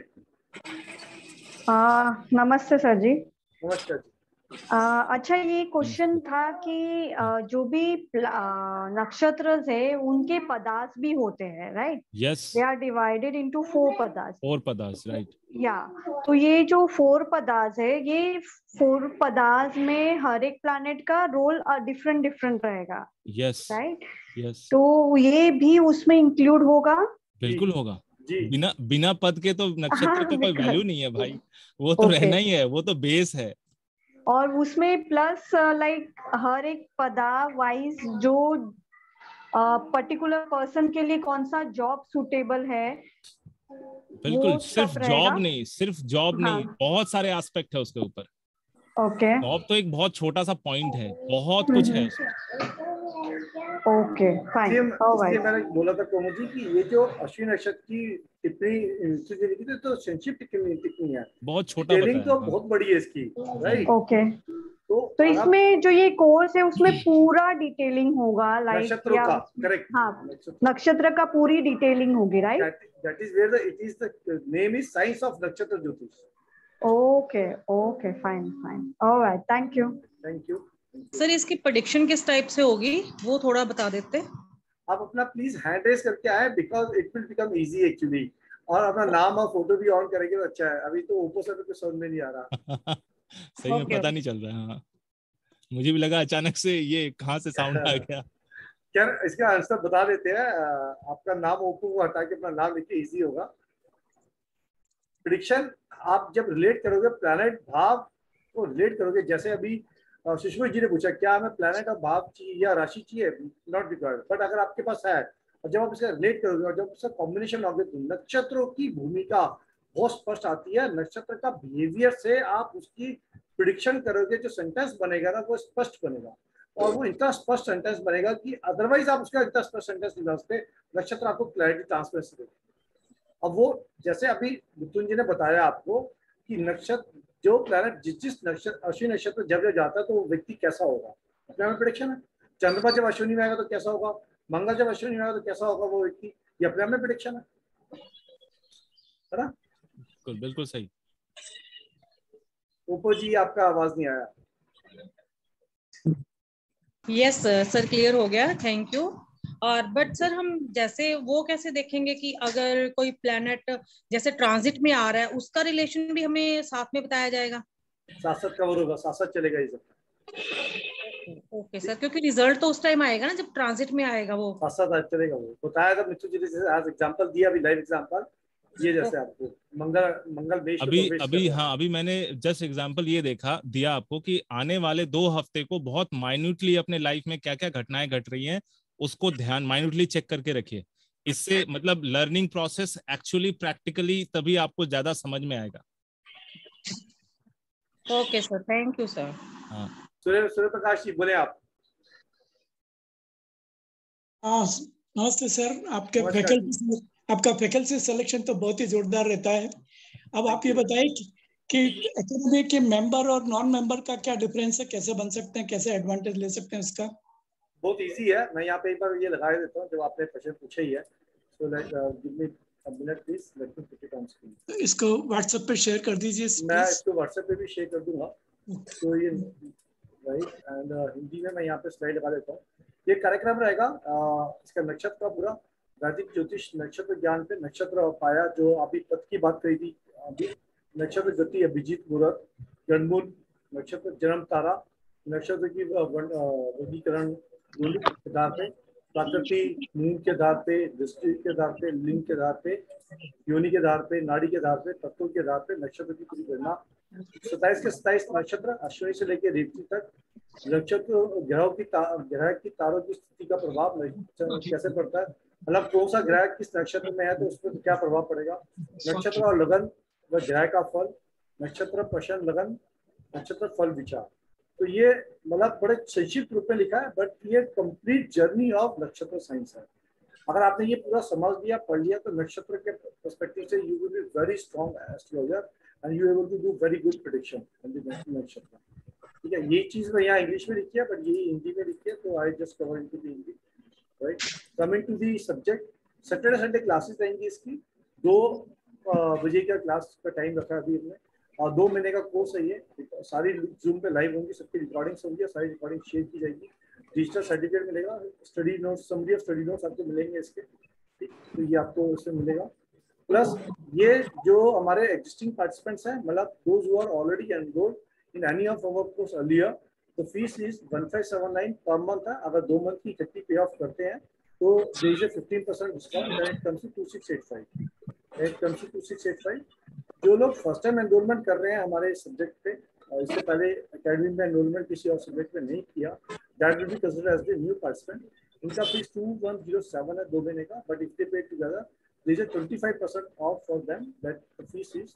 Speaker 4: नमस्ते सर जी।
Speaker 1: नमस्कार जी।
Speaker 4: अच्छा, ये क्वेश्चन था कि जो भी नक्षत्र है उनके पदार्थ भी होते हैं, right?
Speaker 2: Yes,
Speaker 4: they are divided into 4 padarth.
Speaker 2: 4 पदार्थ, राइट।
Speaker 4: या तो ये जो 4 पदार्थ है, ये 4 पदार्थ में हर एक प्लैनेट का रोल डिफरेंट डिफरेंट रहेगा।
Speaker 2: Yes,
Speaker 4: right?
Speaker 2: यस,
Speaker 4: तो ये भी उसमें इंक्लूड होगा?
Speaker 2: बिल्कुल होगा
Speaker 1: जी।
Speaker 2: बिना पद के तो नक्षत्र का कोई वैल्यू नहीं है भाई, वो तो रहना ही है, वो तो बेस है।
Speaker 4: और उसमें प्लस लाइक हर एक पदा वाइज जो पर्टिकुलर पर्सन के लिए कौन सा जॉब सुटेबल है,
Speaker 2: बिल्कुल,
Speaker 4: वो
Speaker 2: सिर्फ
Speaker 4: सब
Speaker 2: जॉब
Speaker 4: रहेगा?
Speaker 2: नहीं, सिर्फ जॉब नहीं, बहुत सारे एस्पेक्ट है उसके ऊपर।
Speaker 4: ओके
Speaker 2: जॉब तो एक बहुत छोटा सा पॉइंट है, बहुत कुछ है उसमें।
Speaker 4: Okay fine.
Speaker 1: इसलिए मैंने बोला था कोमल जी कि ये जो अश्विनी नक्षत्र की टिप्पणी तो संक्षिप्त टिप्पणी है,
Speaker 2: बहुत छोटा बताया,
Speaker 1: तो बहुत बड़ी है इसकी, राइट?
Speaker 4: ओके, तो इसमें जो ये कोर्स है उसमें पूरा डिटेलिंग होगा, लाइक
Speaker 1: नक्षत्रों का, करेक्ट?
Speaker 4: हाँ, नक्षत्र का पूरी डिटेलिंग होगी, right?
Speaker 1: That is where the name is Science of Nakshatra Jyotish.
Speaker 4: Okay okay fine fine, alright, thank you.
Speaker 1: Thank you
Speaker 9: sir. इसकी प्रेडिक्शन किस टाइप से होगी वो थोड़ा बता देते?
Speaker 1: आप अपना प्लीज हैंड रेस करके आए, because it will become easy actually, और अपना नाम और फोटो भी ऑन करेंगे तो अच्छा है। अभी तो ऊपर से तो समझ में नहीं आ रहा।
Speaker 2: सही में पता नहीं चल रहा है। हाँ, मुझे भी लगा अचानक से ये कहाँ से साउंड आ गया।
Speaker 1: क्या इसका आंसर बता देते हैं। आपका नाम ओपो को हटा के अपना नाम लिखिए, इजी होगा। प्रेडिक्शन आप जब रिलेट करोगे प्लैनेट भाव को रिलेट करोगे, जैसे अभी सुषमा जी ने पूछा क्या हमें प्लैनेट और भाव चाहिए या राशि चाहिए, नॉट रिक्वायर्ड, बट अगर आपके पास है और जब आप इसका रिलेट करोगे और जब इसका कॉम्बिनेशन होगा तो नक्षत्रों की भूमिका बहुत स्पष्ट आती है। नक्षत्र का बिहेवियर से आप उसकी प्रिडिक्शन करोगे, जो सेंटेंस बनेगा ना वो स्पष्ट बनेगा, और वो इतना स्पष्ट सेंटेंस बनेगा कि अदरवाइज आप उसका इतना स्पष्ट सेंटेंस नहीं बना सकते। नक्षत्र आपको क्लैरिटी ट्रांसपेरेंसी देगा। अब वो जैसे अभी मिथुन जी ने बताया आपको कि नक्षत्र जो प्लैनेट जिस नक्षत्र अश्विनी नक्षत्र जब जाता है तो वो व्यक्ति कैसा होगा, अपने में प्रेडिक्शन है। चंद्रमा जब अश्विनी में आएगा तो कैसा होगा, मंगल जब अश्विनी में आएगा तो कैसा होगा वो व्यक्ति, ये अपने में प्रेडिक्शन है ना?
Speaker 2: बिल्कुल सही।
Speaker 1: ऊपर जी आपका आवाज नहीं आया।
Speaker 9: यस सर, क्लियर हो गया, थैंक यू। और बट सर हम जैसे वो कैसे देखेंगे कि अगर कोई प्लैनेट जैसे ट्रांजिट में आ रहा है उसका रिलेशन भी हमें साथ में बताया जाएगा?
Speaker 1: साथ साथ कवर होगा, साथ साथ चलेगा ये सब।
Speaker 9: ओके सर, क्योंकि रिजल्ट तो उस टाइम आएगा ना जब ट्रांजिट में आएगा, वो
Speaker 1: साथ साथ चलेगा। वो बताया था मिथुन जी ने, आज एग्जांपल दिया अभी, लाइव एग्जांपल ये जैसे आपको मंगल मेष
Speaker 2: अभी हाँ, अभी मैंने जस्ट एग्जांपल ये दिया आपको कि आने वाले 2 हफ्ते को बहुत माइन्यूटली अपने लाइफ में क्या क्या घटनाएं घट रही हैं उसको ध्यान माइन्यूटली चेक करके रखिए। इससे मतलब लर्निंग प्रोसेस एक्चुअली प्रैक्टिकली तभी आपको ज्यादा समझ में आएगा।
Speaker 9: Okay sir, thank you sir.
Speaker 2: हाँ,
Speaker 1: सूर्य प्रकाश जी बोले आप।
Speaker 6: नमस्ते सर। आपका फैकल्टी सिलेक्शन तो बहुत ही जोरदार रहता है। अब आप ये बताइए कि एकेडमी के मेंबर और नॉन मेंबर का क्या डिफरेंस है, कैसे बन सकते हैं, कैसे एडवांटेज ले सकते हैं उसका?
Speaker 1: बहुत इजी है, मैं यहाँ पे एक बार ये लगा देता हूँ जब आपने क्वेश्चन पूछा ही है। So give me a minute please, let me put it on screen.
Speaker 6: इसको व्हाट्सएप पे शेयर कर दीजिए।
Speaker 1: मैं इसको व्हाट्सएप पे भी शेयर कर दूंगा। तो ये राइट एंड हिंदी में मैं यहाँ पे स्लाइड लगा देता हूँ। ये कार्यक्रम रहेगा इसका नक्षत्र का पूरा वैदिक ज्योतिष नक्षत्र ज्ञान पे नक्षत्र पाया, जो अभी पद की बात करी थी, अभी नक्षत्र गति, अभिजीत मुहूर्त, गणमूल, नक्षत्र जन्म तारा, नक्षत्र की वर्गीकरण योनि के आधार पे, प्रकृति मून के आधार पे, दृष्टि के आधार पे, लिंग के आधार पे, योनि के आधार पे, नाड़ी के आधार पे, तत्वों के आधार पे नक्षत्र की पूरी गणना। 27 के 27 नक्षत्र अश्विनी से लेकर रेवती तक, नक्षत्र ग्रहों की ग्रह की तारों की स्थिति का प्रभाव कैसे पड़ता है, मतलब कौन सा ग्रह किस नक्षत्र में है तो उस पर क्या प्रभाव पड़ेगा, नक्षत्र और लगन व ग्रह का फल, नक्षत्र प्रश्न लगन, नक्षत्र फल विचार। तो ये मतलब बड़े संक्षिप्त रूप में लिखा है, बट ये complete journey of nakshatra science है। अगर आपने ये पूरा समझ लिया, पढ़ लिया, तो नक्षत्र के पर्सपेक्टिव से you will be very strong astrologer and you able to do very good prediction on the nakshatra. ठीक है, ये चीज मैं यहाँ इंग्लिश में लिखी है, बट ये हिंदी में लिखी है, तो I just cover into the Hindi, right. Coming to the subject, Saturday Sunday classes रहेंगी इसकी, 2 बजे का क्लास का टाइम रखा है अभी हमने, और 2 महीने का कोर्स है ये। सारी जूम पे लाइव होंगी, सबकी रिकॉर्डिंग्स होंगी, सारी रिकॉर्डिंग शेयर की जाएगी, डिजिटल सर्टिफिकेट मिलेगा, study notes, summary of study notes आपको मिलेंगे इसके, ठीक, तो ये आपको इसमें मिलेगा। प्लस ये जो हमारे एग्जिस्टिंग पार्टिसिपेंट्स हैं, मतलब those who are already enrolled in any of our course earlier, तो फीस इज 1579 पर मंथ है। अगर 2 मंथ की इकट्ठी पे ऑफ करते हैं तो there is a 15% discount, and it comes to 2685, it comes to 2685। जो लोग फर्स्ट टाइम एनरोलमेंट कर रहे हैं हमारे सब्जेक्ट पे, इससे पहले एकेडमी में एनरोलमेंट किसी और सब्जेक्ट में नहीं किया, that will be considered as the new participant. इनका फीस 2107 है 2 महीने का, but if they pay together there is a 25% off for them, that the fees is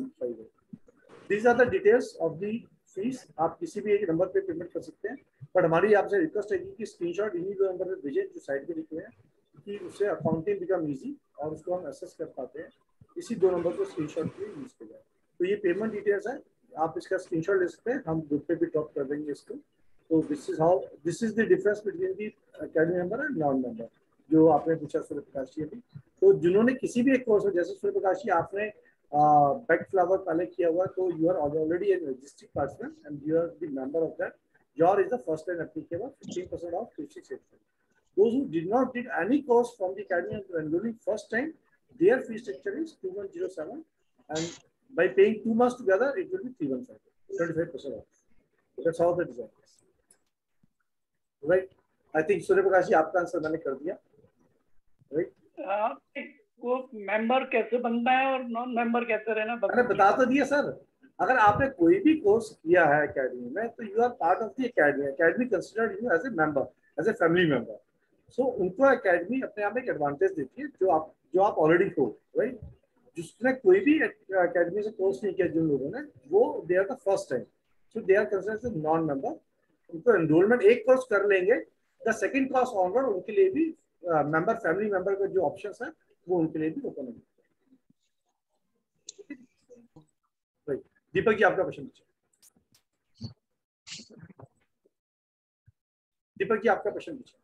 Speaker 1: 3158। These are the details of the fees. आप किसी भी एक number पे payment कर सकते हैं, बट हमारी आपसे रिक्वेस्ट है कि स्क्रीनशॉट इन्हीं 2 नंबर पे भेजें जो साइड पे लिखे हैं, कि उससे अकाउंटिंग बिकम इजी और उसको हम एसेस कर पाते हैं। इसी 2 नंबर को स्क्रीनशॉट के यूज किया जाए। तो ये पेमेंट डिटेल्स है, आप इसका स्क्रीनशॉट ले सकते हैं, हम ग्रुप पे भी ड्रॉप कर देंगे इसको। तो this is the difference between the academy member and non member, जो आपने पूछा सूर्य प्रकाश जी अभी। तो जिन्होंने किसी भी एक कोर्स में, जैसे सूर्य प्रकाश जी आपने बैक फ्लावर पहले किया हुआ, तो you are already an registered participant and you are the member of that, your is the first time applicable, 15% off 2685। Those who did not did any course from the academy and enrolling first time, their fee structure is 2107, and by paying 2 months together, it will be 315, 25% off. That's how the design is. Right? I think Surya Prakash ji, आपका answer मैंने कर दिया, right?
Speaker 3: वो member कैसे बनना है और non member कैसे रहना,
Speaker 1: मैंने बता तो दिया सर। अगर आपने कोई भी कोर्स किया है एकेडमी में, तो you are part of the academy, academy considered you as a member, as a family member. So उनको एकेडमी अपने आप में एक एडवांटेज देती है, जो आप ऑलरेडी हो, राइट। जिसने कोई भी एकेडमी से कोर्स नहीं किया जिन लोगों ने, वो they are the first time, so they are considered as non member. उनको एनरोलमेंट एक कोर्स कर लेंगे, द सेकंड कोर्स ऑनवर्ड उनके लिए भी मेंबर, फैमिली मेंबर का जो ऑप्शंस है वो उनके लिए भी ओपन है। राइट, दीपक जी आपका क्वेश्चन पूछिए। दीपक जी आपका क्वेश्चन पूछिए।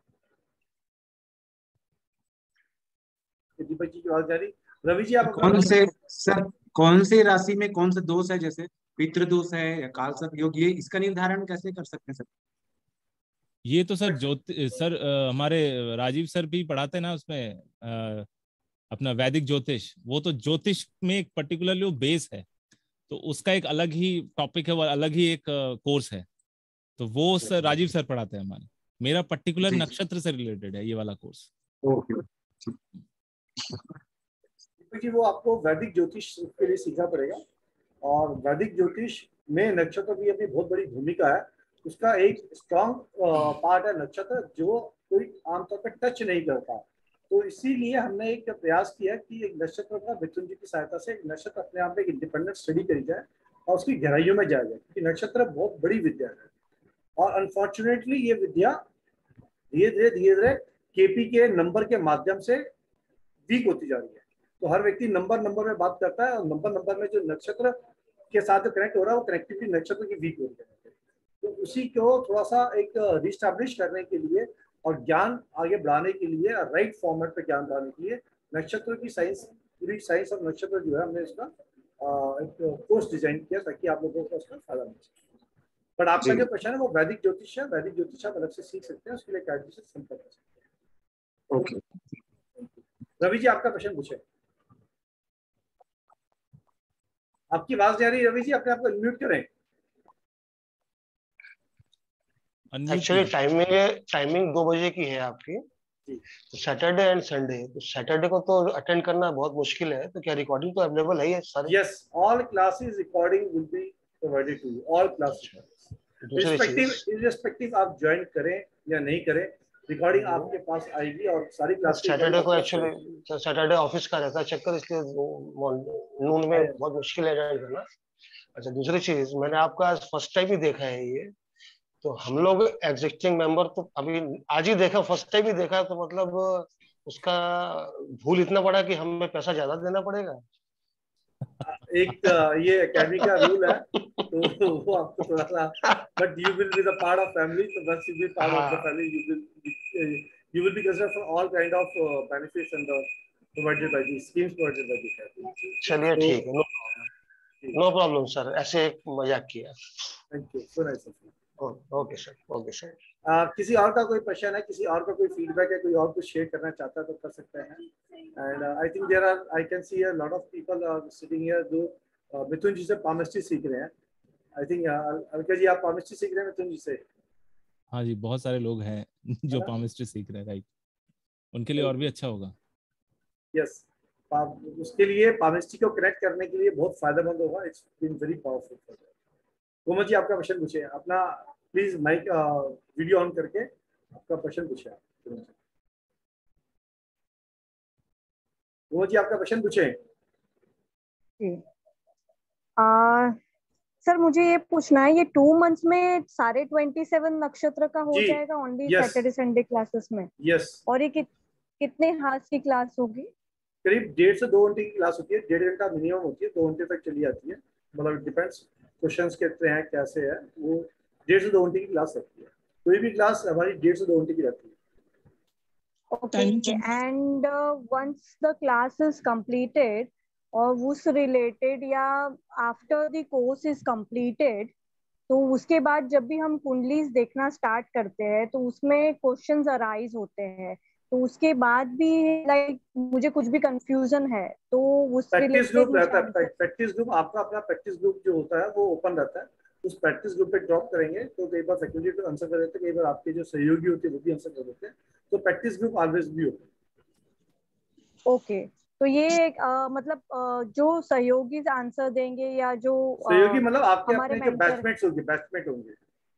Speaker 1: दीपक जी की आवाज जा रही? रवि जी आप
Speaker 10: कौन से राशि में कौन सा दोष है, जैसे पितृ दोष है या काल सर्प योग, ये इसका निर्धारण कैसे कर सकते हैं सर?
Speaker 2: ये तो सर सर हमारे राजीव सर भी पढ़ाते हैं ना उसमें अपना वैदिक ज्योतिष, वो तो ज्योतिष में एक पर्टिकुलरली वो बेस है, तो उसका एक अलग ही टॉपिक है, वो अलग ही एक कोर्स है, तो वो सर राजीव सर पढ़ाते हैं हमारे। मेरा पर्टिकुलर नक्षत्र से रिलेटेड है ये वाला कोर्स।
Speaker 1: क्योंकि वो आपको वैदिक ज्योतिष के लिए सीखना पड़ेगा, और वैदिक ज्योतिष में नक्षत्र की अपनी बहुत बड़ी भूमिका है। उसका एक स्ट्रॉन्ग पार्ट है नक्षत्र, जो कोई आमतौर पर टच नहीं करता। तो इसीलिए हमने एक प्रयास किया कि एक नक्षत्र का मिथुन जी की सहायता से एक नक्षत्र अपने आप में एक इंडिपेंडेंट स्टडी करी जाए और उसकी गहराइयों में जाया जाए, क्योंकि नक्षत्र बहुत बड़ी विद्या है, और अनफॉर्चुनेटली ये विद्या धीरे धीरे केपी के नंबर के माध्यम से वीक होती जा रही है। तो हर व्यक्ति नंबर में बात करता है, और नंबर में जो नक्षत्र के साथ जो कनेक्ट हो रहा है वो कनेक्टिविटी नक्षत्र की वीक हो रही है। तो उसी को थोड़ा सा एक रिस्टैब्लिश करने के लिए और ज्ञान आगे बढ़ाने के लिए, राइट फॉर्मेट पे ज्ञान बढ़ाने के लिए नक्षत्र की साइंस, पूरी साइंस और नक्षत्र जो है, हमने इसका एक कोर्स डिजाइन किया ताकि आप लोगों को उसका फायदा मिल सके। बट आपका जो क्वेश्चन है वो वैदिक ज्योतिष है, वैदिक ज्योतिष आप अलग से सीख सकते हैं, उसके लिए अकेडमी से संपर्क कर सकते हैं। ओके, रवि जी आपका क्वेश्चन पूछे। आपकी आवाज जा रही है रवि जी, अपने आप को म्यूट करें।
Speaker 11: एक्चुअली टाइमिंग 2 बजे की है आपकी, तो सैटरडे एंड संडे, तो सैटरडे को तो अटेंड करना बहुत मुश्किल है, तो क्या रिकॉर्डिंग तो अवेलेबल है सारे?
Speaker 1: Yes, all classes recording will be provided to you, all classes, irrespective आप ज्वाइन करें या नहीं करें, रिकॉर्डिंग आपके पास आएगी और सारी क्लासेस।
Speaker 11: सैटरडे को एक्चुअली सैटरडे ऑफिस का रहता है चक्कर, इसलिए नून में बहुत मुश्किल है ज्वाइन करना। अच्छा, दूसरी चीज, मैंने आपका आज फर्स्ट टाइम ही देखा है ये, तो हम लोग एग्जिस्टिंग मेंबर तो अभी आज ही देखा, फर्स्ट टाइम ही देखा, तो मतलब उसका भूल इतना बड़ा कि हमें पैसा ज्यादा देना पड़ेगा।
Speaker 1: एक ये एकेडमी का रूल है, तो वो आपको थोड़ा सा, but you will be the part of family, तो once you be part of the family you will be considered for all kind of benefits and provided by the schemes provided by the family.
Speaker 11: चलिए ठीक है, no problem sir, ऐसे एक मजाक किया।
Speaker 1: Thank you, so nice.
Speaker 11: Okay sir, okay sir.
Speaker 1: किसी और का कोई प्रश्न है, किसी और का कोई फीडबैक है, कोई और कुछ शेयर करना चाहता है तो कर सकते हैं। And I think there are, I can see a lot of people are sitting here जो मिथुन जी से पामिस्ट्री सीख रहे हैं। आई थिंक अलका जी, आप पामिस्ट्री सीख रहे हैं मिथुन जी से?
Speaker 2: हाँ जी, बहुत सारे लोग हैं जो पामिस्ट्री सीख रहे हैं, राइट, उनके लिए और भी अच्छा होगा।
Speaker 1: यस, उसके लिए पामिस्ट्री को कनेक्ट करने के लिए बहुत फायदेमंद होगा। It's been very powerful. Komal ji, आपका क्वेश्चन पूछिए, अपना प्लीज माइक वीडियो ऑन करके आपका क्वेश्चन पूछिए। कोमल जी, आपका क्वेश्चन पूछे।
Speaker 4: सर, मुझे ये पूछना है, ये 2 मंथ्स में सारे 27 नक्षत्र का हो जाएगा ओनली सैटरडे संडे क्लासेस में?
Speaker 1: यस।
Speaker 4: और ये कितने हार्स की क्लास होगी?
Speaker 1: करीब 1.5 से 2 घंटे की क्लास होती है, 1.5 घंटा मिनिमम होती है, 2 घंटे तक चली जाती है, मतलब डिपेंड्स क्वेश्चंस कितने हैं कैसे है, वो 1.5 से 2 घंटे की क्लास रहती है। कोई भी क्लास हमारी 1.5 से 2 घंटे की रहती है।
Speaker 4: Okay, and once the class is completed और उस related या after the course is completed, तो उसके बाद जब भी हम कुंडलीज देखना स्टार्ट करते हैं तो उसमें क्वेश्चंस अराइज होते हैं, तो उसके बाद भी लाइक मुझे कुछ भी कंफ्यूजन है तो उस
Speaker 1: प्रैक्टिस ग्रुप रहता है। प्रैक्टिस ग्रुप आपका अपना प्रैक्टिस ग्रुप जो होता है वो ओपन रहता है, उस प्रैक्टिस ग्रुप पे ड्रॉप करेंगे तो कई बार फैकल्टी तो आंसर कर देते हैं, कई बार आपके जो सहयोगी होते हैं वो भी आंसर कर देते हैं, तो प्रैक्टिस ग्रुप ऑलवेज भी होता है।
Speaker 4: ओके, तो ये मतलब जो सहयोगी आंसर देंगे या जो
Speaker 1: सहयोगी मतलब आपके अपने जो बैचमेट्स होंगे, बैचमेट होंगे।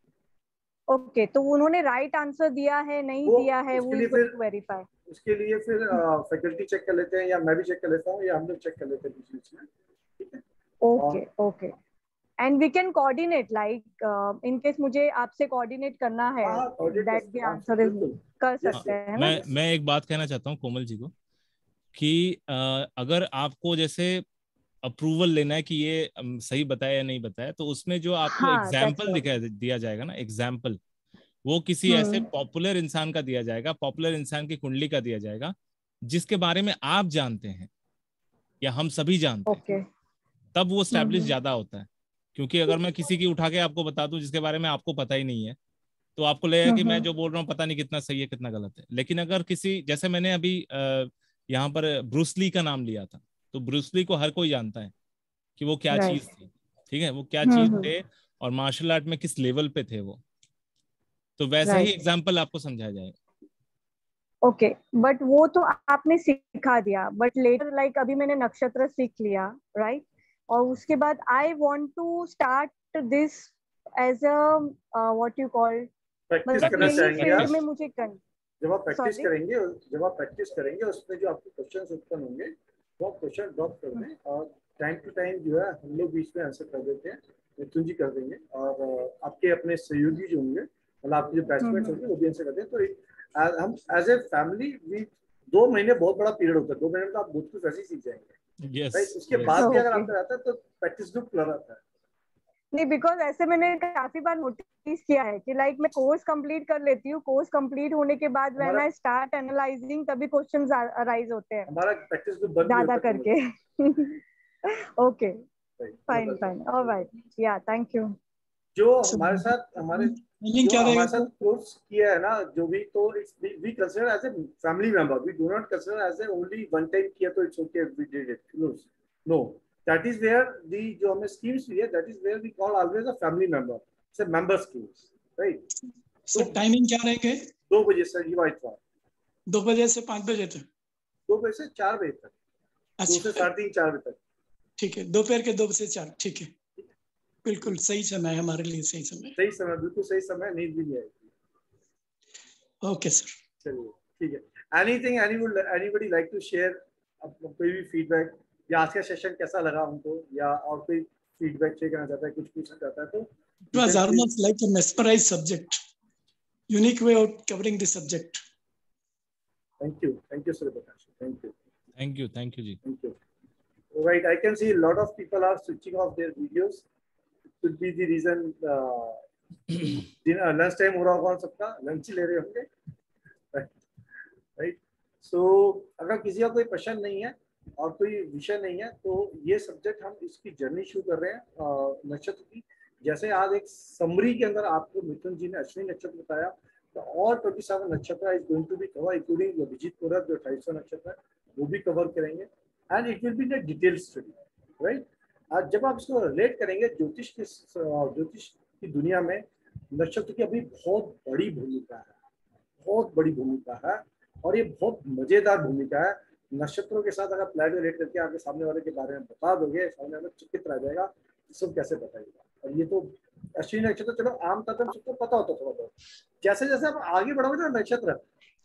Speaker 4: ओके, तो उन्होंने राइट आंसर दिया है नहीं दिया है वो इज गोइंग टू वेरीफाई।
Speaker 1: उसके लिए फिर फैकल्टी चेक कर लेते हैं या मैं भी चेक कर लेता हूँ या हम लोग चेक कर लेते हैं बीच में, ठीक है?
Speaker 4: Okay okay, and we can coordinate like in case मुझे आपसे कोऑर्डिनेट करना है दैट द आंसर इज कर सकते हैं ना।
Speaker 2: मैं एक बात कहना चाहता हूँ कोमल जी को कि अगर आपको जैसे अप्रूवल लेना है कि ये सही बताया या नहीं बताया, तो उसमें जो आपको एग्जाम्पल दिया जाएगा ना, एग्जाम्पल वो किसी ऐसे पॉपुलर इंसान का दिया जाएगा, पॉपुलर इंसान की कुंडली का दिया जाएगा जिसके बारे में आप जानते हैं या हम सभी जानते हैं, तब वो स्टैब्लिश ज्यादा होता है। क्योंकि अगर मैं किसी की उठा के आपको बता दूं जिसके बारे में आपको पता ही नहीं है, तो आपको लगेगा कि मैं जो बोल रहा हूँ पता नहीं कितना सही है कितना गलत है। लेकिन अगर किसी, जैसे मैंने अभी यहाँ पर ब्रूस ली का नाम लिया था, तो ब्रूस ली को हर कोई जानता है कि वो क्या चीज थी, ठीक है, वो क्या चीज थे और मार्शल आर्ट में किस लेवल पे थे वो, तो वैसा ही एग्जाम्पल आपको समझाया जाएगा।
Speaker 4: ओके, बट वो तो आपने सिखा दिया, बट लेटर लाइक अभी मैंने नक्षत्र सीख लिया, राइट, और उसके बाद I want to start this as a what you call,
Speaker 1: practice करना चाहेंगे
Speaker 4: में मुझे
Speaker 1: जब आप प्रैक्टिस करेंगे उसमें जो आपके क्वेश्चंस उत्पन्न होंगे वो क्वेश्चन ड्रॉप कर दें और टाइम टू टाइम जो है हम लोग बीच में आंसर कर देते हैं, मिथुन जी कर देंगे और आपके अपने सहयोगी जो होंगे मतलब आपके जो बैचमेट्स होंगे वो भी आंसर कर दें। तो हम एज ए फैमिली 2 महीने बहुत बड़ा पीरियड होता है, 2 महीने में आप बहुत कुछ ऐसे ही सीख जाएंगे, राइट? उसके बाद भी अगर आपका रहता है तो प्रैक्टिस ग्रुप खुला रहता है।
Speaker 4: नहीं, बिकॉज ऐसे मैंने काफी बार नोटिस किया है कि लाइक मैं कोर्स कंप्लीट कर लेती हूँ, कोर्स कंप्लीट होने के बाद व्हेन आई स्टार्ट एनालाइजिंग तभी क्वेश्चंस अराइज होते हैं
Speaker 1: हमारा प्रैक्टिस ग्रुप बंद
Speaker 4: ज्यादा करके। Okay, fine fine, alright, yeah thank you.
Speaker 1: जो हमारे साथ कोर्स किया है ना जो भी, तो we consider as a family member, we do not consider as a only one time किया तो it's okay we did it, no, that is where the जो हमें schemes भी है, that is where we call always a family member, it's a member schemes, right?
Speaker 6: Sir timing क्या रहेंगे?
Speaker 1: 2 बजे से युवा इतवार,
Speaker 6: 2 बजे से 5 बजे तक।
Speaker 1: 2 बजे से 4 बजे तक। 2 से 3:30 4 बजे तक।
Speaker 6: ठीक है, दोपहर के 2 से 4। ठीक है, बिल्कुल सही समय है हमारे लिए, सही समय,
Speaker 1: बिल्कुल सही समय, नींद भी नहीं आएगी।
Speaker 6: ओके सर,
Speaker 1: चलिए ठीक है। Anything anybody like to share, कोई भी फीडबैक या आज का सेशन कैसा लगा उनको, या और कोई फीडबैक शेयर करना चाहता है, कुछ पूछना चाहता है तो?
Speaker 6: It was almost like a mesmerized subject, unique way of covering the subject.
Speaker 1: Thank you Surya Prakash, thank you
Speaker 2: ji, thank you.
Speaker 1: Right, I can see a lot of people are switching off their videos. It could be the reason lunch time हो रहा होगा सबका, lunch ले रहे होंगे, right. सो अगर किसी का कोई प्रश्न नहीं है और कोई विषय नहीं है तो ये सब्जेक्ट हम इसकी जर्नी शुरू कर रहे हैं नक्षत्र की। जैसे आज एक समरी के अंदर आपको मिथुन जी ने अश्विनी नक्षत्र बताया, तो और 27 नक्षत्र is going to be cover, including Abhijit मुहूर्त जो 28वां नक्षत्र है वो भी कवर करेंगे, and it will be the detail study, right. आज जब आप इसको रिलेट करेंगे ज्योतिष की दुनिया में नक्षत्र की अभी बहुत बड़ी भूमिका है, और ये बहुत मजेदार भूमिका है। नक्षत्रों के साथ अगर प्लान रिलेट करके आपके सामने वाले के बारे में बता दोगे, सामने वाला चिकित रह जाएगा, सब कैसे बताइएगा। और ये तो अश्विनी नक्षत्र चलो आम तौर पर सबको पता होता थोड़ा बहुत, जैसे जैसे आप आगे बढ़ोगे ना नक्षत्र,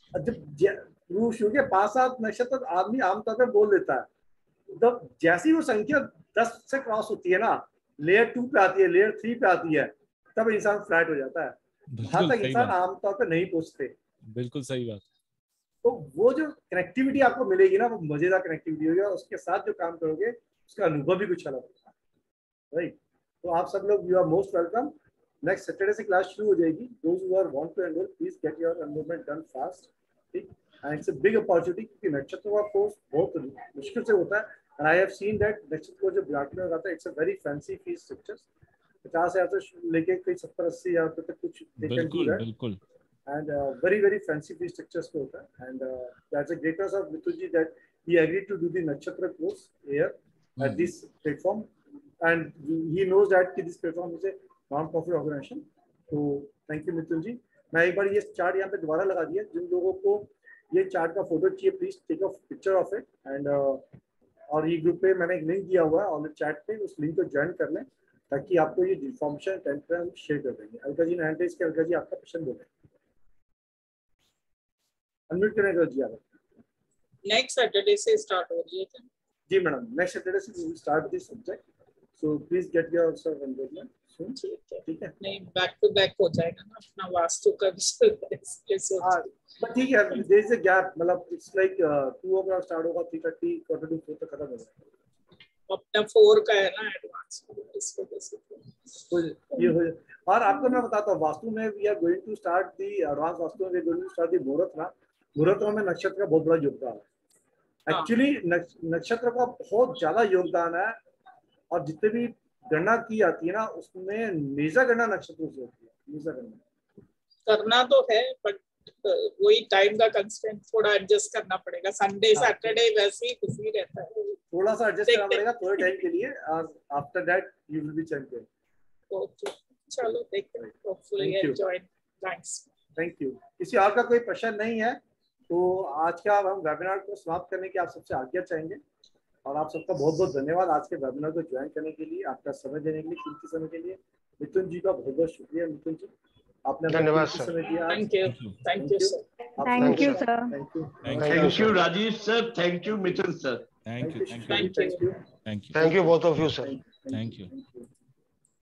Speaker 1: जब शुरू के 5-7 नक्षत्र आदमी आमतौर पर बोल देता है, जब जैसी वो संख्या 10 से क्रॉस होती है ना, लेयर 2 पे आती है, लेयर 3 पे आती है, तब इंसान फ्लैट हो जाता है। वहां तक इंसान आमतौर पर नहीं पहुंचते।
Speaker 2: बिल्कुल सही बात।
Speaker 1: तो वो जो कनेक्टिविटी आपको मिलेगी ना, वो मजेदार कनेक्टिविटी होगी, और उसके साथ जो काम करोगे उसका अनुभव भी कुछ अलग होगा, राइट। तो आप सब लोग, you are most welcome. Next Saturday से क्लास शुरू हो जाएगी। Those who are want to enrol, please get your enrolment done fast, ठीक। And it's a big opportunity, क्योंकि नक्षत्र का कोर्स बहुत मुश्किल से होता है, and I have seen that नक्षत्र को जो ब्राह्मण में आता है, it's a very fancy fees structure, 50,000 से लेके कोई 70-80 हजार तक कुछ
Speaker 2: बिल्कुल
Speaker 1: and very fancy fee structures को होता है, and that's a greatness of Mithun ji that he agreed to do the nakshatra course here at this platform, and he knows that this platform is a non-profit organization. So thank you Mithun ji। मैं एक बार ये chart यहाँ पे दोबारा लगा दिया, जिन लोगों को ये चार्ट का फोटो चाहिए please take a picture of it, and और ये ग्रुप पे मैंने एक लिंक दिया हुआ है ऑन द चैट पे, उस लिंक को ज्वाइन कर लें ताकि आपको ये इन्फॉर्मेशन टेंथ शेयर कर देंगे। अलका जी ने हैंड रेज किया, अलका जी आपका क्वेश्चन बोलें, अनम्यूट करने का जी।
Speaker 12: नेक्स्ट सैटरडे से स्टार्ट हो रही है क्या?
Speaker 1: जी मैडम, नेक्स्ट सैटरडे से we will start this subject, so please get yourself enrolment soon, ठीक है।
Speaker 12: नहीं, बैक टू बैक हो जाएगा ना अपना वास्तु का विषय,
Speaker 1: हां बट ठीक है, देयर इज अ गैप, मतलब इट्स लाइक 2 o'clock स्टार्ट होगा, 3:30 quarter to 4 तक खत्म हो जाएगा।
Speaker 12: अपना 4 का है ना एडवांस, इसको कैसे
Speaker 1: तो ये हो। और आपको मैं बताता हूँ, वास्तु में we are going to start the advance vastu में, we are going to start the muhurat ना। मुहूर्त में नक्षत्र का बहुत बड़ा योगदान है, एक्चुअली नक्षत्र का बहुत ज्यादा योगदान है, और जितने भी गणना की जाती है ना उसमें मेजर गणना नक्षत्र से होती है। मेजर गणना
Speaker 12: करना तो है, बट वही टाइम का कंस्ट्रेंट थोड़ा एडजस्ट करना पड़ेगा। संडे सैटरडे वैसे ही खुशी रहता है,
Speaker 1: थोड़ा सा एडजस्ट करना पड़ेगा थोड़े टाइम के लिए, और after that you will be champion.
Speaker 12: Okay, चलो देखते हैं, होपफुली एंजॉय।
Speaker 1: Thank you. किसी और का कोई प्रश्न नहीं है तो आज का हम वेबिनार को समाप्त करने की आप सबसे आज्ञा चाहेंगे, और आप सबका बहुत बहुत धन्यवाद आज के वेबिनार को ज्वाइन करने के लिए, आपका समय देने के लिए, कीमती समय के लिए। मिथुन जी का बहुत बहुत शुक्रिया। मिथुन जी आपने
Speaker 11: धन्यवाद
Speaker 1: समय दिया।
Speaker 12: Thank you sir.
Speaker 4: Thank you sir.
Speaker 8: Thank you Rajiv sir, thank you Mithun sir,
Speaker 2: thank you
Speaker 11: both of you sir,
Speaker 2: thank you.